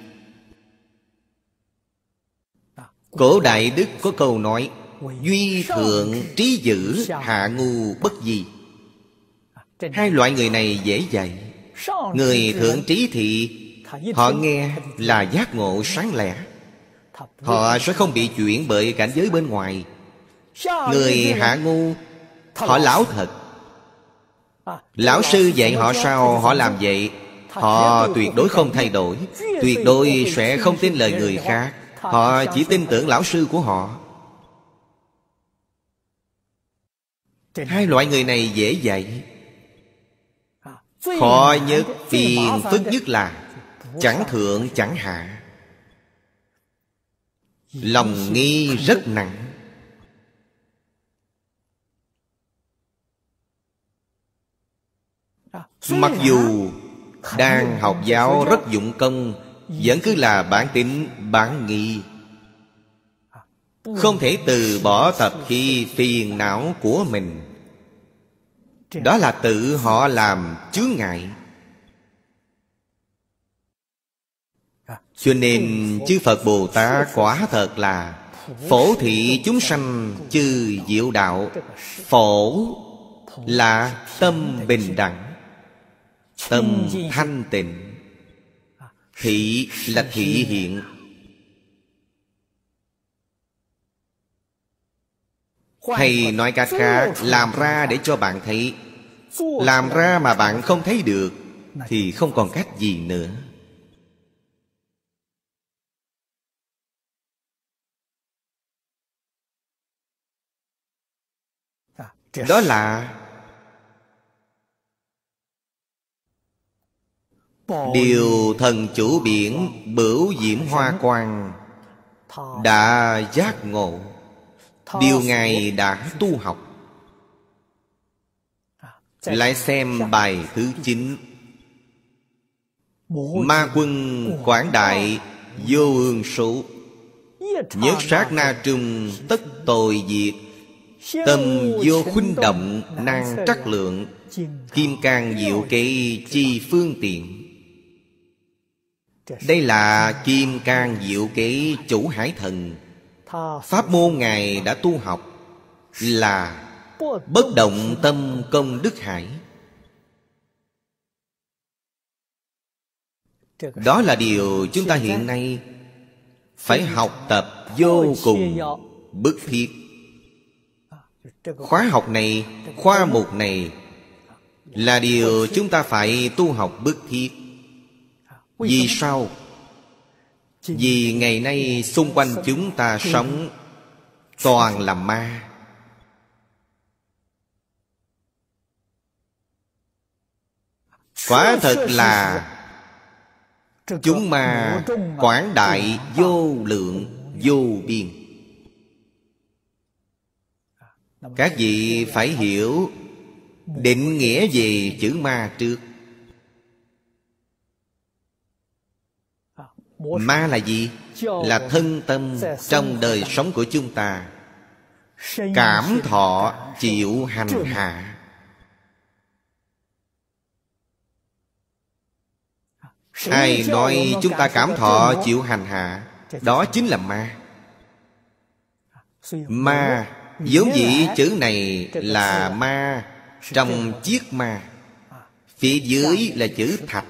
Cổ Đại Đức có câu nói, duy thượng trí dữ, hạ ngu bất di. Hai loại người này dễ dạy. Người thượng trí thì họ nghe là giác ngộ sáng lẻ, họ sẽ không bị chuyển bởi cảnh giới bên ngoài. Người hạ ngu, họ lão thật. Lão sư dạy họ sao họ làm vậy. Họ tuyệt đối không thay đổi, tuyệt đối sẽ không tin lời người khác. Họ chỉ tin tưởng lão sư của họ. Hai loại người này dễ dạy. Khó nhất, phiền phức nhất là chẳng thượng chẳng hạ, lòng nghi rất nặng. Mặc dù đang học giáo rất dụng công, vẫn cứ là bản tính, bản nghi, không thể từ bỏ tập khí phiền não của mình. Đó là tự họ làm chướng ngại. Cho nên chư Phật Bồ Tát quả thật là phổ thị chúng sanh chư diệu đạo. Phổ là tâm bình đẳng, tâm thanh tịnh. Thị là thị hiện. Hay nói cách khác, làm ra để cho bạn thấy. Làm ra mà bạn không thấy được thì không còn cách gì nữa. Đó là điều thần chủ biển Bửu Diễm Hoa Quang đã giác ngộ. Điều Ngài đã tu học. Lại xem bài thứ chín. Ma quân quảng đại vô ương số, nhất sát na trung tất tội diệt. Tâm vô khuynh động năng trắc lượng, kim cang diệu kế chi phương tiện. Đây là kim cang diệu kế chủ hải thần. Pháp môn Ngài đã tu học là bất động tâm công đức hải. Đó là điều chúng ta hiện nay phải học tập vô cùng bức thiết. Khóa học này, khoa mục này là điều chúng ta phải tu học bức thiết. Vì sao? Vì ngày nay xung quanh chúng ta sống toàn là ma. Quả thật là chúng ma quảng đại vô lượng vô biên. Các vị phải hiểu định nghĩa về chữ ma trước. Ma là gì? Là thân tâm trong đời sống của chúng ta. Cảm thọ chịu hành hạ. Ai nói chúng ta cảm thọ chịu hành hạ, đó chính là ma. Ma vốn dĩ chữ này là ma trong chiếc ma, phía dưới là chữ thạch.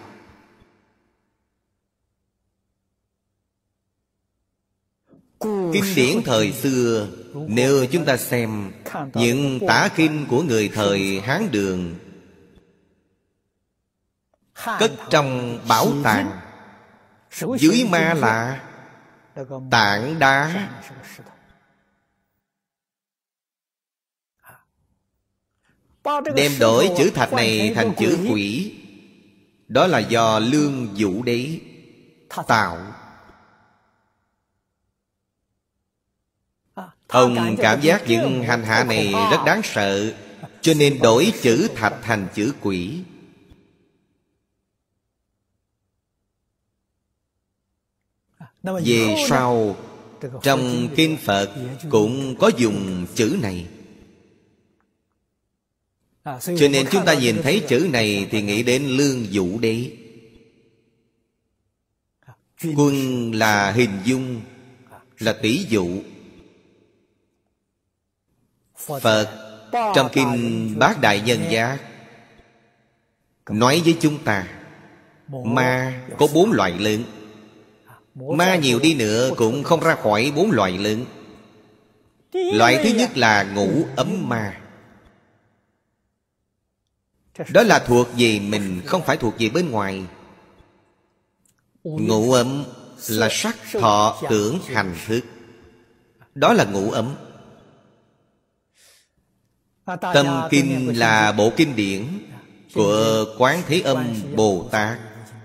Kinh điển thời xưa, nếu chúng ta xem những tả kinh của người thời Hán Đường, cất trong bảo tàng, dưới ma là tảng đá. Đem đổi chữ thạch này thành chữ quỷ, đó là do Lương Vũ Đế tạo. Ông cảm giác những hành hạ này rất đáng sợ, cho nên đổi chữ thạch thành chữ quỷ. Về sau trong kinh Phật cũng có dùng chữ này. Cho nên chúng ta nhìn thấy chữ này thì nghĩ đến Lương Vũ Đế. Quân là hình dung, là tỷ dụ. Phật trong kinh Bát Đại Nhân Giác nói với chúng ta, ma có bốn loại lớn. Ma nhiều đi nữa cũng không ra khỏi bốn loại lớn. Loại thứ nhất là ngũ ấm ma. Đó là thuộc về mình, không phải thuộc về bên ngoài. Ngũ ấm là sắc, thọ, tưởng, hành, thức. Đó là ngũ ấm. Tâm Kinh là bộ kinh điển của Quán Thế Âm Bồ Tát.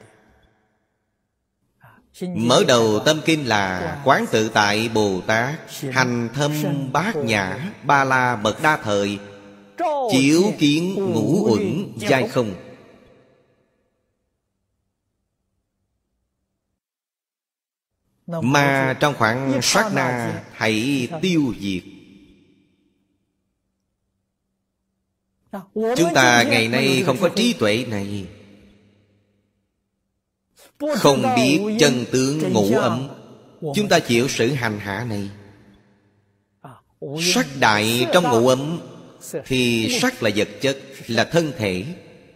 Mở đầu tâm kinh là Quán Tự Tại Bồ Tát hành thâm bát nhã ba la mật đa thời, chiếu kiến ngũ uẩn giai không. Mà trong khoảng sát na hãy tiêu diệt. Chúng ta ngày nay không có trí tuệ này, không biết chân tướng ngũ ấm, chúng ta chịu sự hành hạ này. Sắc đại trong ngũ ấm thì sắc là vật chất, là thân thể.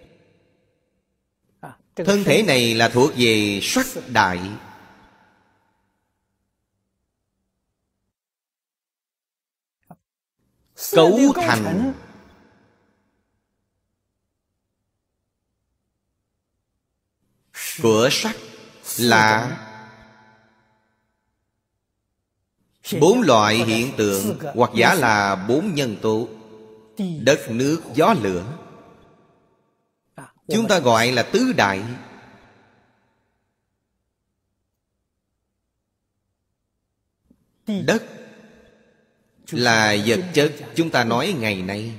Thân thể này là thuộc về sắc đại. Cấu thành của sắc là bốn loại hiện tượng, hoặc giả là bốn nhân tố: đất, nước, gió, lửa. Chúng ta gọi là tứ đại. Đất là vật chất chúng ta nói ngày nay,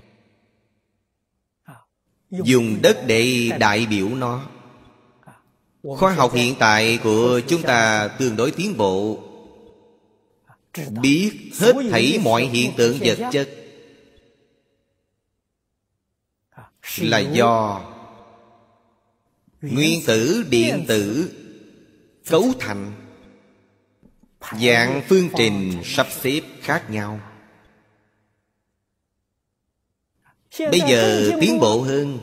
dùng đất để đại biểu nó. Khoa học hiện tại của chúng ta tương đối tiến bộ, biết hết thảy mọi hiện tượng vật chất là do nguyên tử, điện tử cấu thành, dạng phương trình sắp xếp khác nhau. Bây giờ tiến bộ hơn,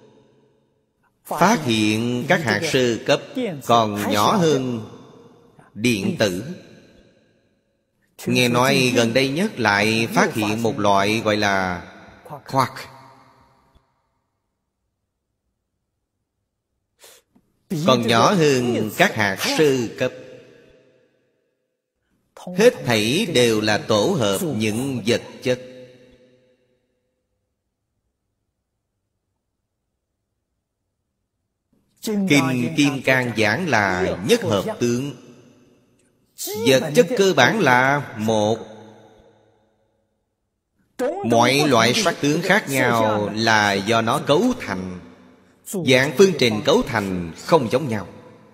phát hiện các hạt sơ cấp còn nhỏ hơn điện tử. Nghe nói gần đây nhất lại phát hiện một loại gọi là quark. Còn nhỏ hơn các hạt sơ cấp. Hết thảy đều là tổ hợp những vật chất. Kinh Kim Cang giảng là nhất hợp tướng. Vật chất cơ bản là một. Mọi loại sắc tướng khác nhau là do nó cấu thành. Dạng phương trình cấu thành không giống nhau.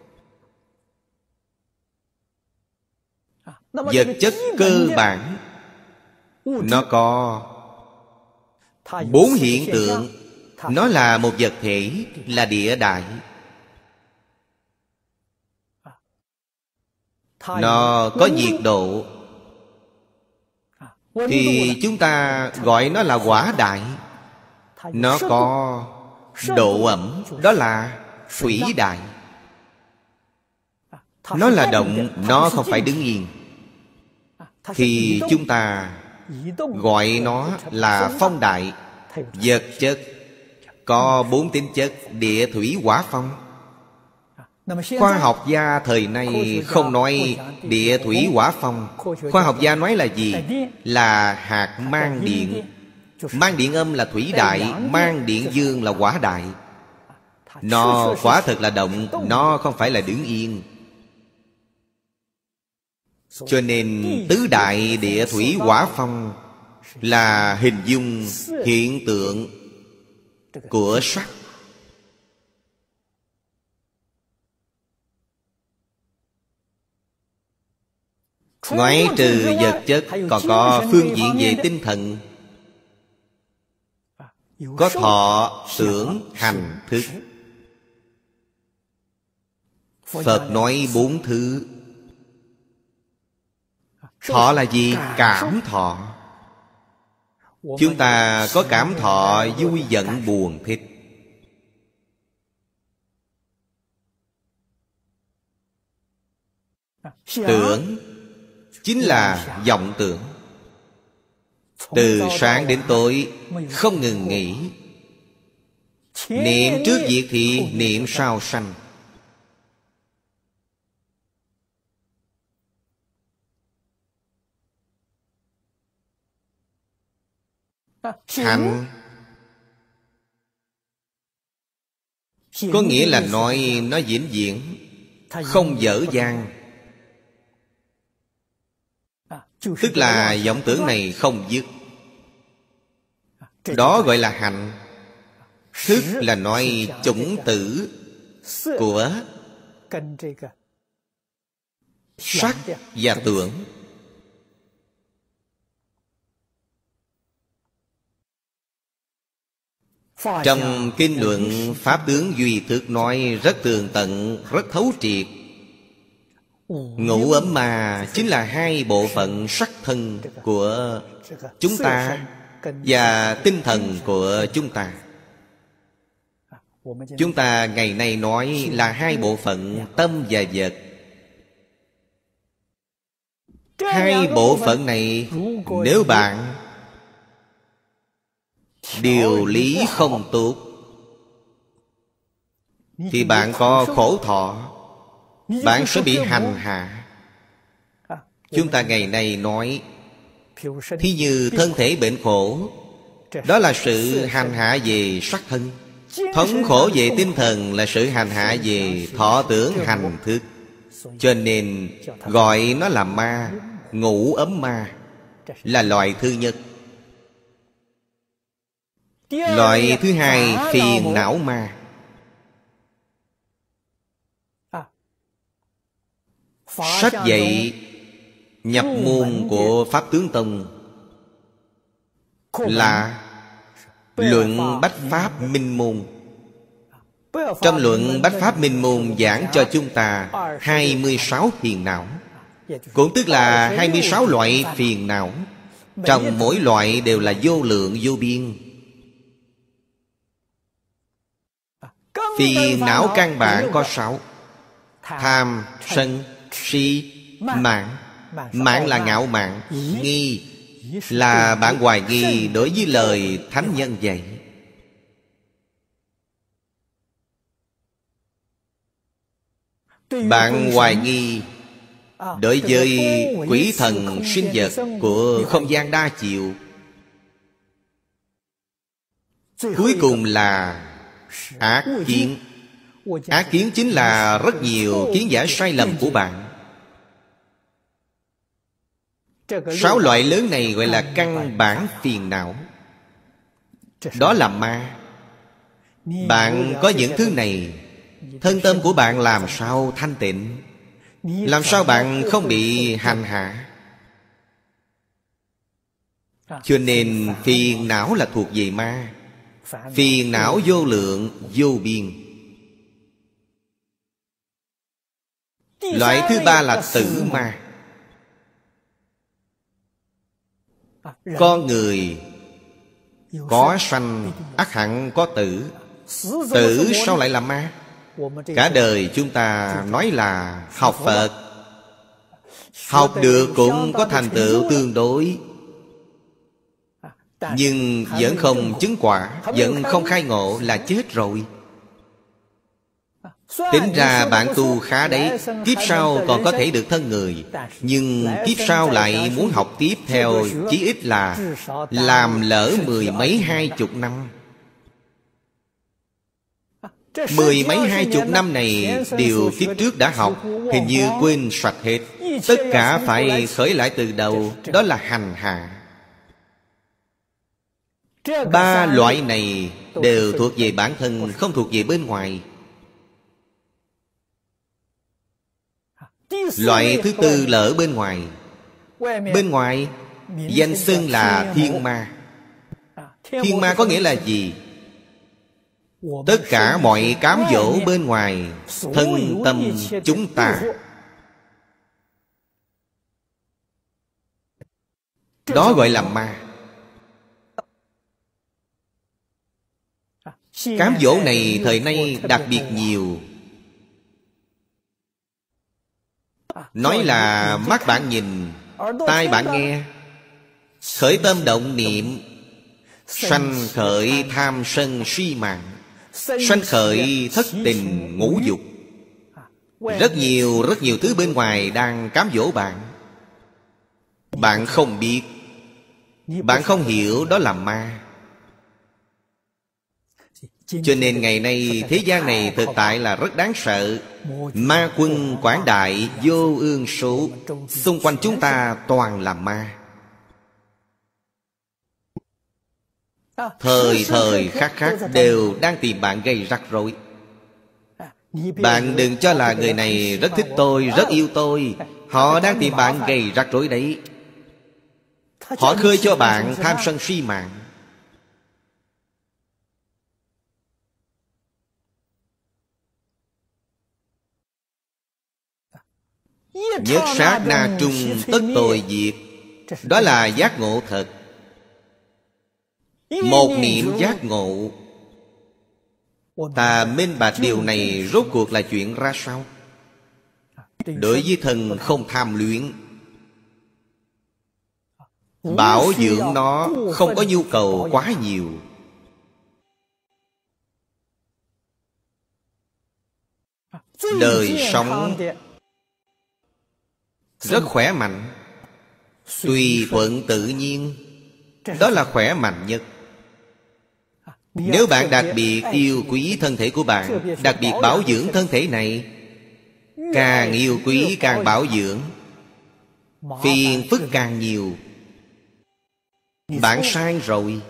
Vật chất cơ bản nó có bốn hiện tượng. Nó là một vật thể, là địa đại. Nó có nhiệt độ, thì chúng ta gọi nó là hỏa đại. Nó có độ ẩm, đó là thủy đại. Nó là động, nó không phải đứng yên, thì chúng ta gọi nó là phong đại. Vật chất có bốn tính chất: địa, thủy, hỏa, phong. Khoa học gia thời nay không nói địa, thủy, hỏa, phong. Khoa học gia nói là gì? Là hạt mang điện. Mang điện âm là thủy đại, mang điện dương là hỏa đại. Nó quả thật là động, nó không phải là đứng yên. Cho nên tứ đại địa, thủy, hỏa, phong là hình dung hiện tượng của sắc. Ngoại trừ vật chất, còn có phương diện về tinh thần. Có thọ, tưởng, hành, thức. Phật nói bốn thứ. Thọ là gì? Cảm thọ. Chúng ta có cảm thọ vui giận buồn thích. Tưởng chính là vọng tưởng. Từ sáng đến tối không ngừng nghỉ. Niệm trước diệt thì niệm sau sanh. Hành có nghĩa là nói nó vĩnh viễn, không dở dang. Tức là vọng tưởng này không dứt. Đó gọi là hành. Thức là nói chủng tử của sắc và tưởng. Trong kinh luận Pháp tướng Duy Thức nói rất tường tận, rất thấu triệt. Ngũ ấm ma chính là hai bộ phận sắc thân của chúng ta và tinh thần của chúng ta. Chúng ta ngày nay nói là hai bộ phận tâm và vật. Hai bộ phận này nếu bạn điều lý không tốt thì bạn có khổ thọ, bạn sẽ bị hành hạ. Chúng ta ngày nay nói thí như thân thể bệnh khổ, đó là sự hành hạ về sắc thân. Thống khổ về tinh thần là sự hành hạ về thọ tưởng hành thức. Cho nên gọi nó là ma. Ngũ ấm ma là loại thứ nhất. Loại thứ hai phiền não ma. Sách dạy nhập môn của Pháp Tướng Tông là Luận Bách Pháp Minh Môn. Trong Luận Bách Pháp Minh Môn giảng cho chúng ta hai mươi sáu phiền não, cũng tức là hai mươi sáu loại phiền não. Trong mỗi loại đều là vô lượng vô biên. Phiền não căn bản có sáu: tham, sân, si, mạn. Mạn là ngạo mạn, nghi là bạn hoài nghi đối với lời thánh nhân dạy. Bạn hoài nghi đối với quỷ thần sinh vật của không gian đa chiều. Cuối cùng là ác kiến. Ác kiến chính là rất nhiều kiến giải sai lầm của bạn. Sáu loại lớn này gọi là căn bản phiền não. Đó là ma. Bạn có những thứ này, thân tâm của bạn làm sao thanh tịnh? Làm sao bạn không bị hành hạ? Cho nên phiền não là thuộc về ma. Phiền não vô lượng vô biên. Loại thứ ba là tử ma. Con người có sanh ắt hẳn có tử. Tử sao lại là ma? Cả đời chúng ta nói là học Phật, học được cũng có thành tựu tương đối, nhưng vẫn không chứng quả, vẫn không khai ngộ là chết rồi. Tính ra bạn tu khá đấy, kiếp sau còn có thể được thân người, nhưng kiếp sau lại muốn học tiếp theo, chí ít là làm lỡ mười mấy hai chục năm. Mười mấy hai chục năm này đều kiếp trước đã học, hình như quên sạch hết. Tất cả phải khởi lại từ đầu. Đó là hành hạ. Ba loại này đều thuộc về bản thân, không thuộc về bên ngoài. Loại thứ tư là ở bên ngoài. Bên ngoài danh xưng là thiên ma. Thiên ma có nghĩa là gì? Tất cả mọi cám dỗ bên ngoài thân tâm chúng ta, đó gọi là ma. Cám dỗ này thời nay đặc biệt nhiều. Nói là mắt bạn nhìn, tai bạn nghe, khởi tâm động niệm, sanh khởi tham sân si mạng, sanh khởi thất tình ngũ dục. Rất nhiều rất nhiều thứ bên ngoài đang cám dỗ bạn. Bạn không biết, bạn không hiểu, đó là ma. Cho nên ngày nay thế gian này thực tại là rất đáng sợ. Ma quân quảng đại vô ương số, xung quanh chúng ta toàn là ma. Thời thời khắc khắc đều đang tìm bạn gây rắc rối. Bạn đừng cho là người này rất thích tôi, rất yêu tôi. Họ đang tìm bạn gây rắc rối đấy. Họ khơi cho bạn tham sân si mạng. Nhất sát na trung tất tội diệt. Đó là giác ngộ thật. Một niệm giác ngộ. Ta minh bạch điều này rốt cuộc là chuyện ra sao? Đối với thân không tham luyến, bảo dưỡng nó không có nhu cầu quá nhiều. Đời sống rất khỏe mạnh, tùy thuận tự nhiên, đó là khỏe mạnh nhất. Nếu bạn đặc biệt yêu quý thân thể của bạn, đặc biệt bảo dưỡng thân thể này, càng yêu quý càng bảo dưỡng, phiền phức càng nhiều. Bạn sai rồi.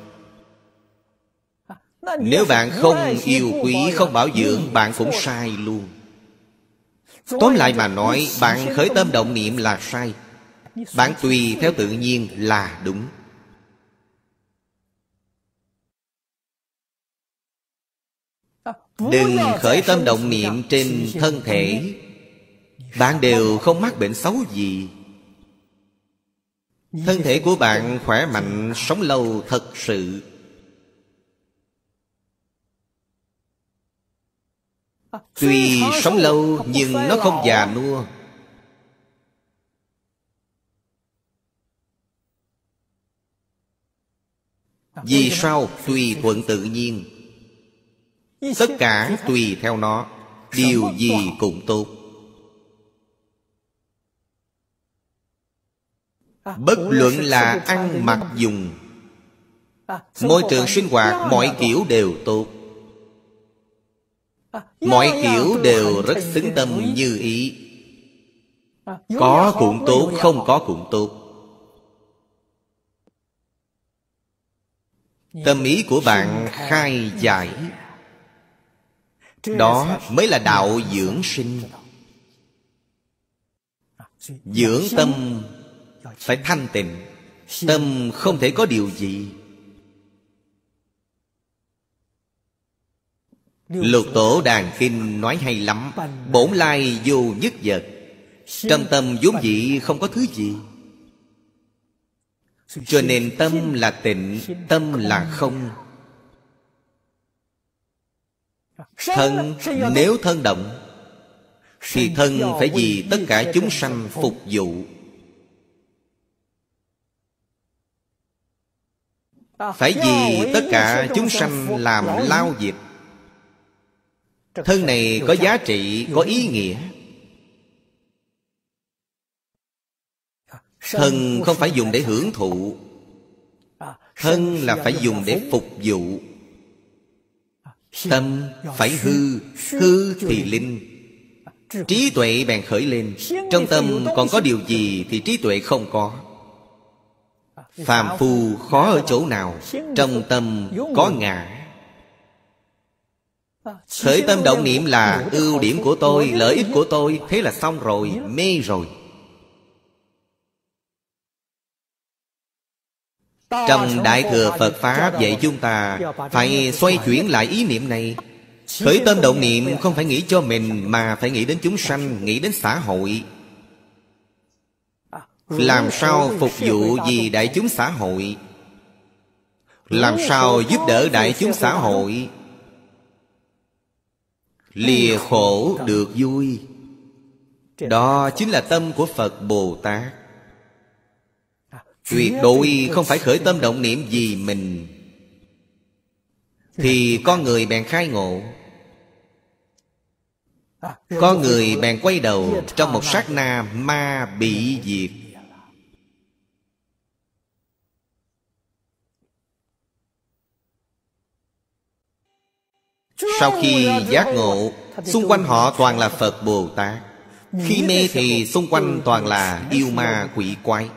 Nếu bạn không yêu quý, không bảo dưỡng, bạn cũng sai luôn. Tóm lại mà nói, bạn khởi tâm động niệm là sai. Bạn tùy theo tự nhiên là đúng. Đừng khởi tâm động niệm trên thân thể. Bạn đều không mắc bệnh xấu gì. Thân thể của bạn khỏe mạnh, sống lâu thật sự. Tuy sống lâu nhưng nó không già nua. Vì sao? Tùy thuận tự nhiên. Tất cả tùy theo nó, điều gì cũng tốt. Bất luận là ăn mặc dùng, môi trường sinh hoạt, mọi kiểu đều tốt. Mọi kiểu đều rất xứng tâm như ý. Có cũng tốt, không có cũng tốt. Tâm ý của bạn khai giải, đó mới là đạo dưỡng sinh. Dưỡng tâm phải thanh tịnh. Tâm không thể có điều gì. Lục Tổ Đàn Kinh nói hay lắm. Bổn lai vô nhất vật. Trong tâm vốn dĩ không có thứ gì. Cho nên tâm là tịnh, tâm là không. Thân, nếu thân động thì thân phải vì tất cả chúng sanh phục vụ. Phải vì tất cả chúng sanh làm lao dịch. Thân này có giá trị, có ý nghĩa. Thân không phải dùng để hưởng thụ. Thân là phải dùng để phục vụ. Tâm phải hư, hư thì linh. Trí tuệ bèn khởi lên. Trong tâm còn có điều gì thì trí tuệ không có. Phàm phu khó ở chỗ nào? Trong tâm có ngã. Khởi tâm động niệm là ưu điểm của tôi, lợi ích của tôi. Thế là xong rồi, mê rồi. Trong Đại Thừa Phật Pháp dạy chúng ta phải xoay chuyển lại ý niệm này. Khởi tâm động niệm không phải nghĩ cho mình, mà phải nghĩ đến chúng sanh, nghĩ đến xã hội. Làm sao phục vụ vì đại chúng xã hội? Làm sao giúp đỡ đại chúng xã hội? Lìa khổ được vui. Đó chính là tâm của Phật Bồ Tát. Tuyệt đối không phải khởi tâm động niệm vì mình, thì con người bèn khai ngộ. Con người bèn quay đầu, trong một sát na ma bị diệt. Sau khi giác ngộ, xung quanh họ toàn là Phật Bồ Tát. Khi mê thì xung quanh toàn là yêu ma quỷ quái.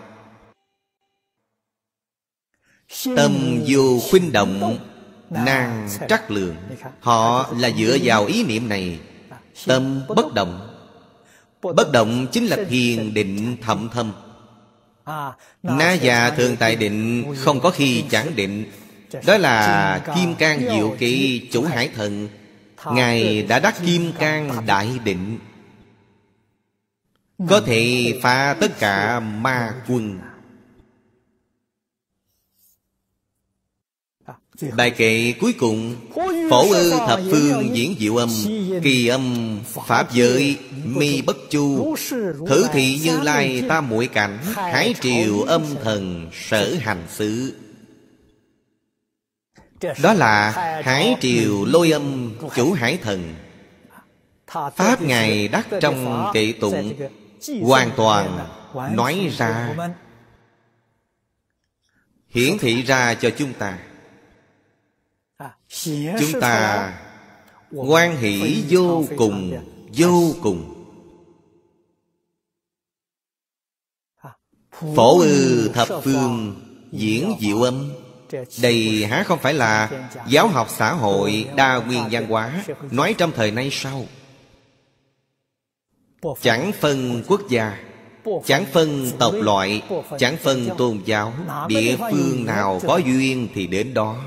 Tâm vô khuynh động, nan trắc lượng. Họ là dựa vào ý niệm này. Tâm bất động. Bất động chính là thiền định thậm thâm. Na già thường tại định, không có khi chẳng định. Đó là Kim Cang Diệu Kỵ Chủ Hải Thần. Ngài đã đắc Kim Cang Đại Định. có thể phá tất cả ma quân. Bài kệ cuối cùng: phổ ư thập phương diễn diệu âm, kỳ âm pháp giới mi bất chu, thử thị Như Lai tam muội cảnh, hải triều âm thần sở hành xứ. Đó là hải triều lôi âm chủ hải thần. Pháp Ngài đắc trong kệ tụng hoàn toàn nói ra, hiển thị ra cho chúng ta. Chúng ta hoan hỷ vô cùng, vô cùng. Phổ ư thập phương diễn diệu âm, đây há không phải là giáo học xã hội đa nguyên văn hóa nói trong thời nay sao? Chẳng phân quốc gia, chẳng phân tộc loại, chẳng phân tôn giáo. Địa phương nào có duyên thì đến đó.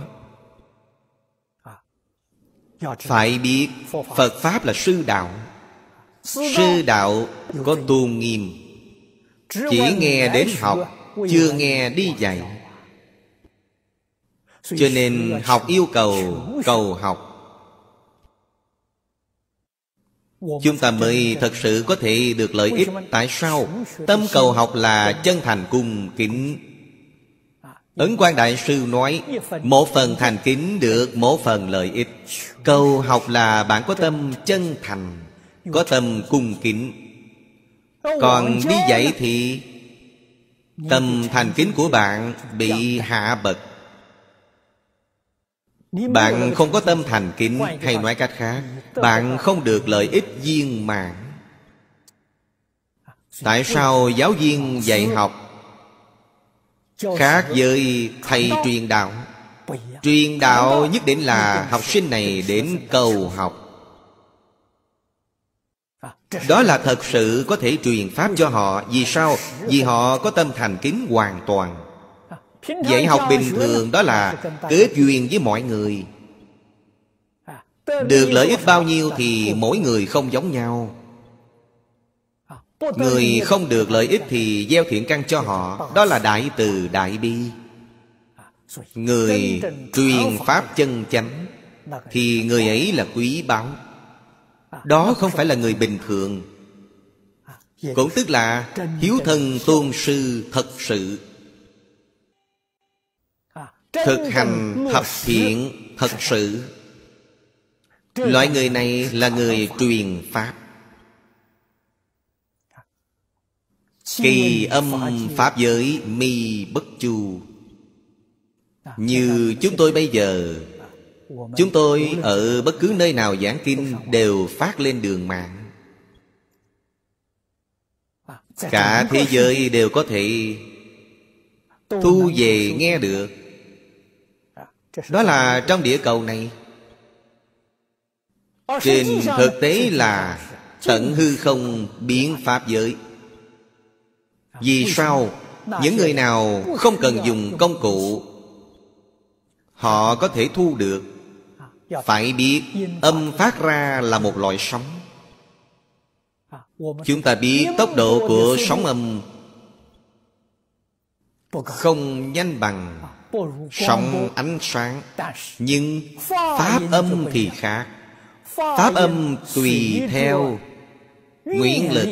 Phải biết Phật Pháp là sư đạo. Sư đạo có tôn nghiêm. Chỉ nghe đến học, chưa nghe đi dạy. Cho nên học yêu cầu cầu học, chúng ta mới thật sự có thể được lợi ích. Tại sao? Tâm cầu học là chân thành cung kính. Ấn Quang Đại Sư nói, một phần thành kính được một phần lợi ích. Cầu học là bạn có tâm chân thành, có tâm cung kính. Còn đi dạy thì tâm thành kính của bạn bị hạ bậc. Bạn không có tâm thành kính, hay nói cách khác, bạn không được lợi ích viên mãn. Tại sao giáo viên dạy học khác với thầy truyền đạo? Truyền đạo nhất định là học sinh này đến cầu học. Đó là thật sự có thể truyền pháp cho họ. Vì sao? Vì họ có tâm thành kính hoàn toàn. Dạy học bình thường đó là kết duyên với mọi người. Được lợi ích bao nhiêu thì mỗi người không giống nhau. Người không được lợi ích thì gieo thiện căn cho họ. Đó là đại từ đại bi. Người truyền pháp chân chánh thì người ấy là quý báu. Đó không phải là người bình thường. Cũng tức là hiếu thân tôn sư thật sự, thực hành thập thiện thật sự. Loại người này là người truyền pháp. Kỳ âm pháp giới mi bất chu. Như chúng tôi bây giờ, chúng tôi ở bất cứ nơi nào giảng kinh đều phát lên đường mạng. Cả thế giới đều có thể thu về nghe được. Đó là trong địa cầu này. Trên thực tế là tận hư không biến pháp giới. Vì sao? Những người nào không cần dùng công cụ, họ có thể thu được. Phải biết âm phát ra là một loại sóng. Chúng ta biết tốc độ của sóng âm không nhanh bằng sóng ánh sáng. Nhưng pháp âm thì khác. Pháp âm tùy theo nguyện lực,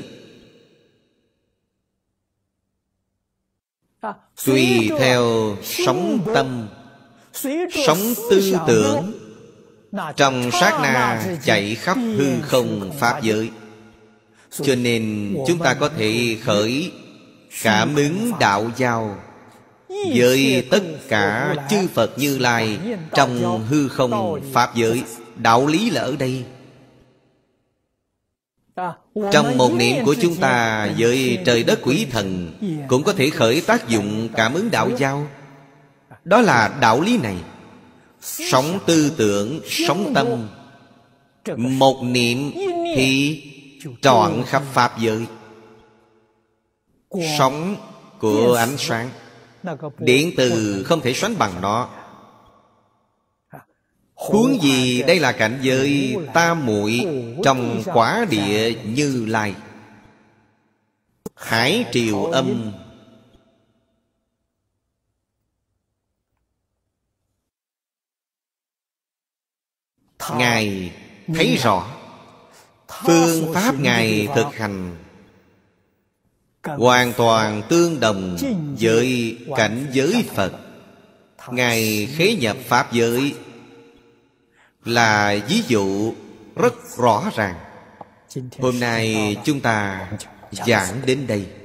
tùy theo sóng tâm, sóng tư tưởng, trong sát na chạy khắp hư không pháp giới. Cho nên chúng ta có thể khởi cảm ứng đạo giao với tất cả chư Phật Như Lai trong hư không pháp giới. Đạo lý là ở đây. Trong một niệm của chúng ta với trời đất quỷ thần cũng có thể khởi tác dụng cảm ứng đạo giao. Đó là đạo lý này. Sống tư tưởng, sống tâm, một niệm thì trọn khắp pháp giới. Sống của ánh sáng, điện từ không thể sánh bằng nó. Huống gì đây là cảnh giới tam muội trong quả địa Như Lai. Hải triều âm. Ngài thấy rõ phương pháp Ngài thực hành hoàn toàn tương đồng với cảnh giới Phật. Ngài khế nhập Pháp giới là ví dụ rất rõ ràng. Hôm nay chúng ta giảng đến đây.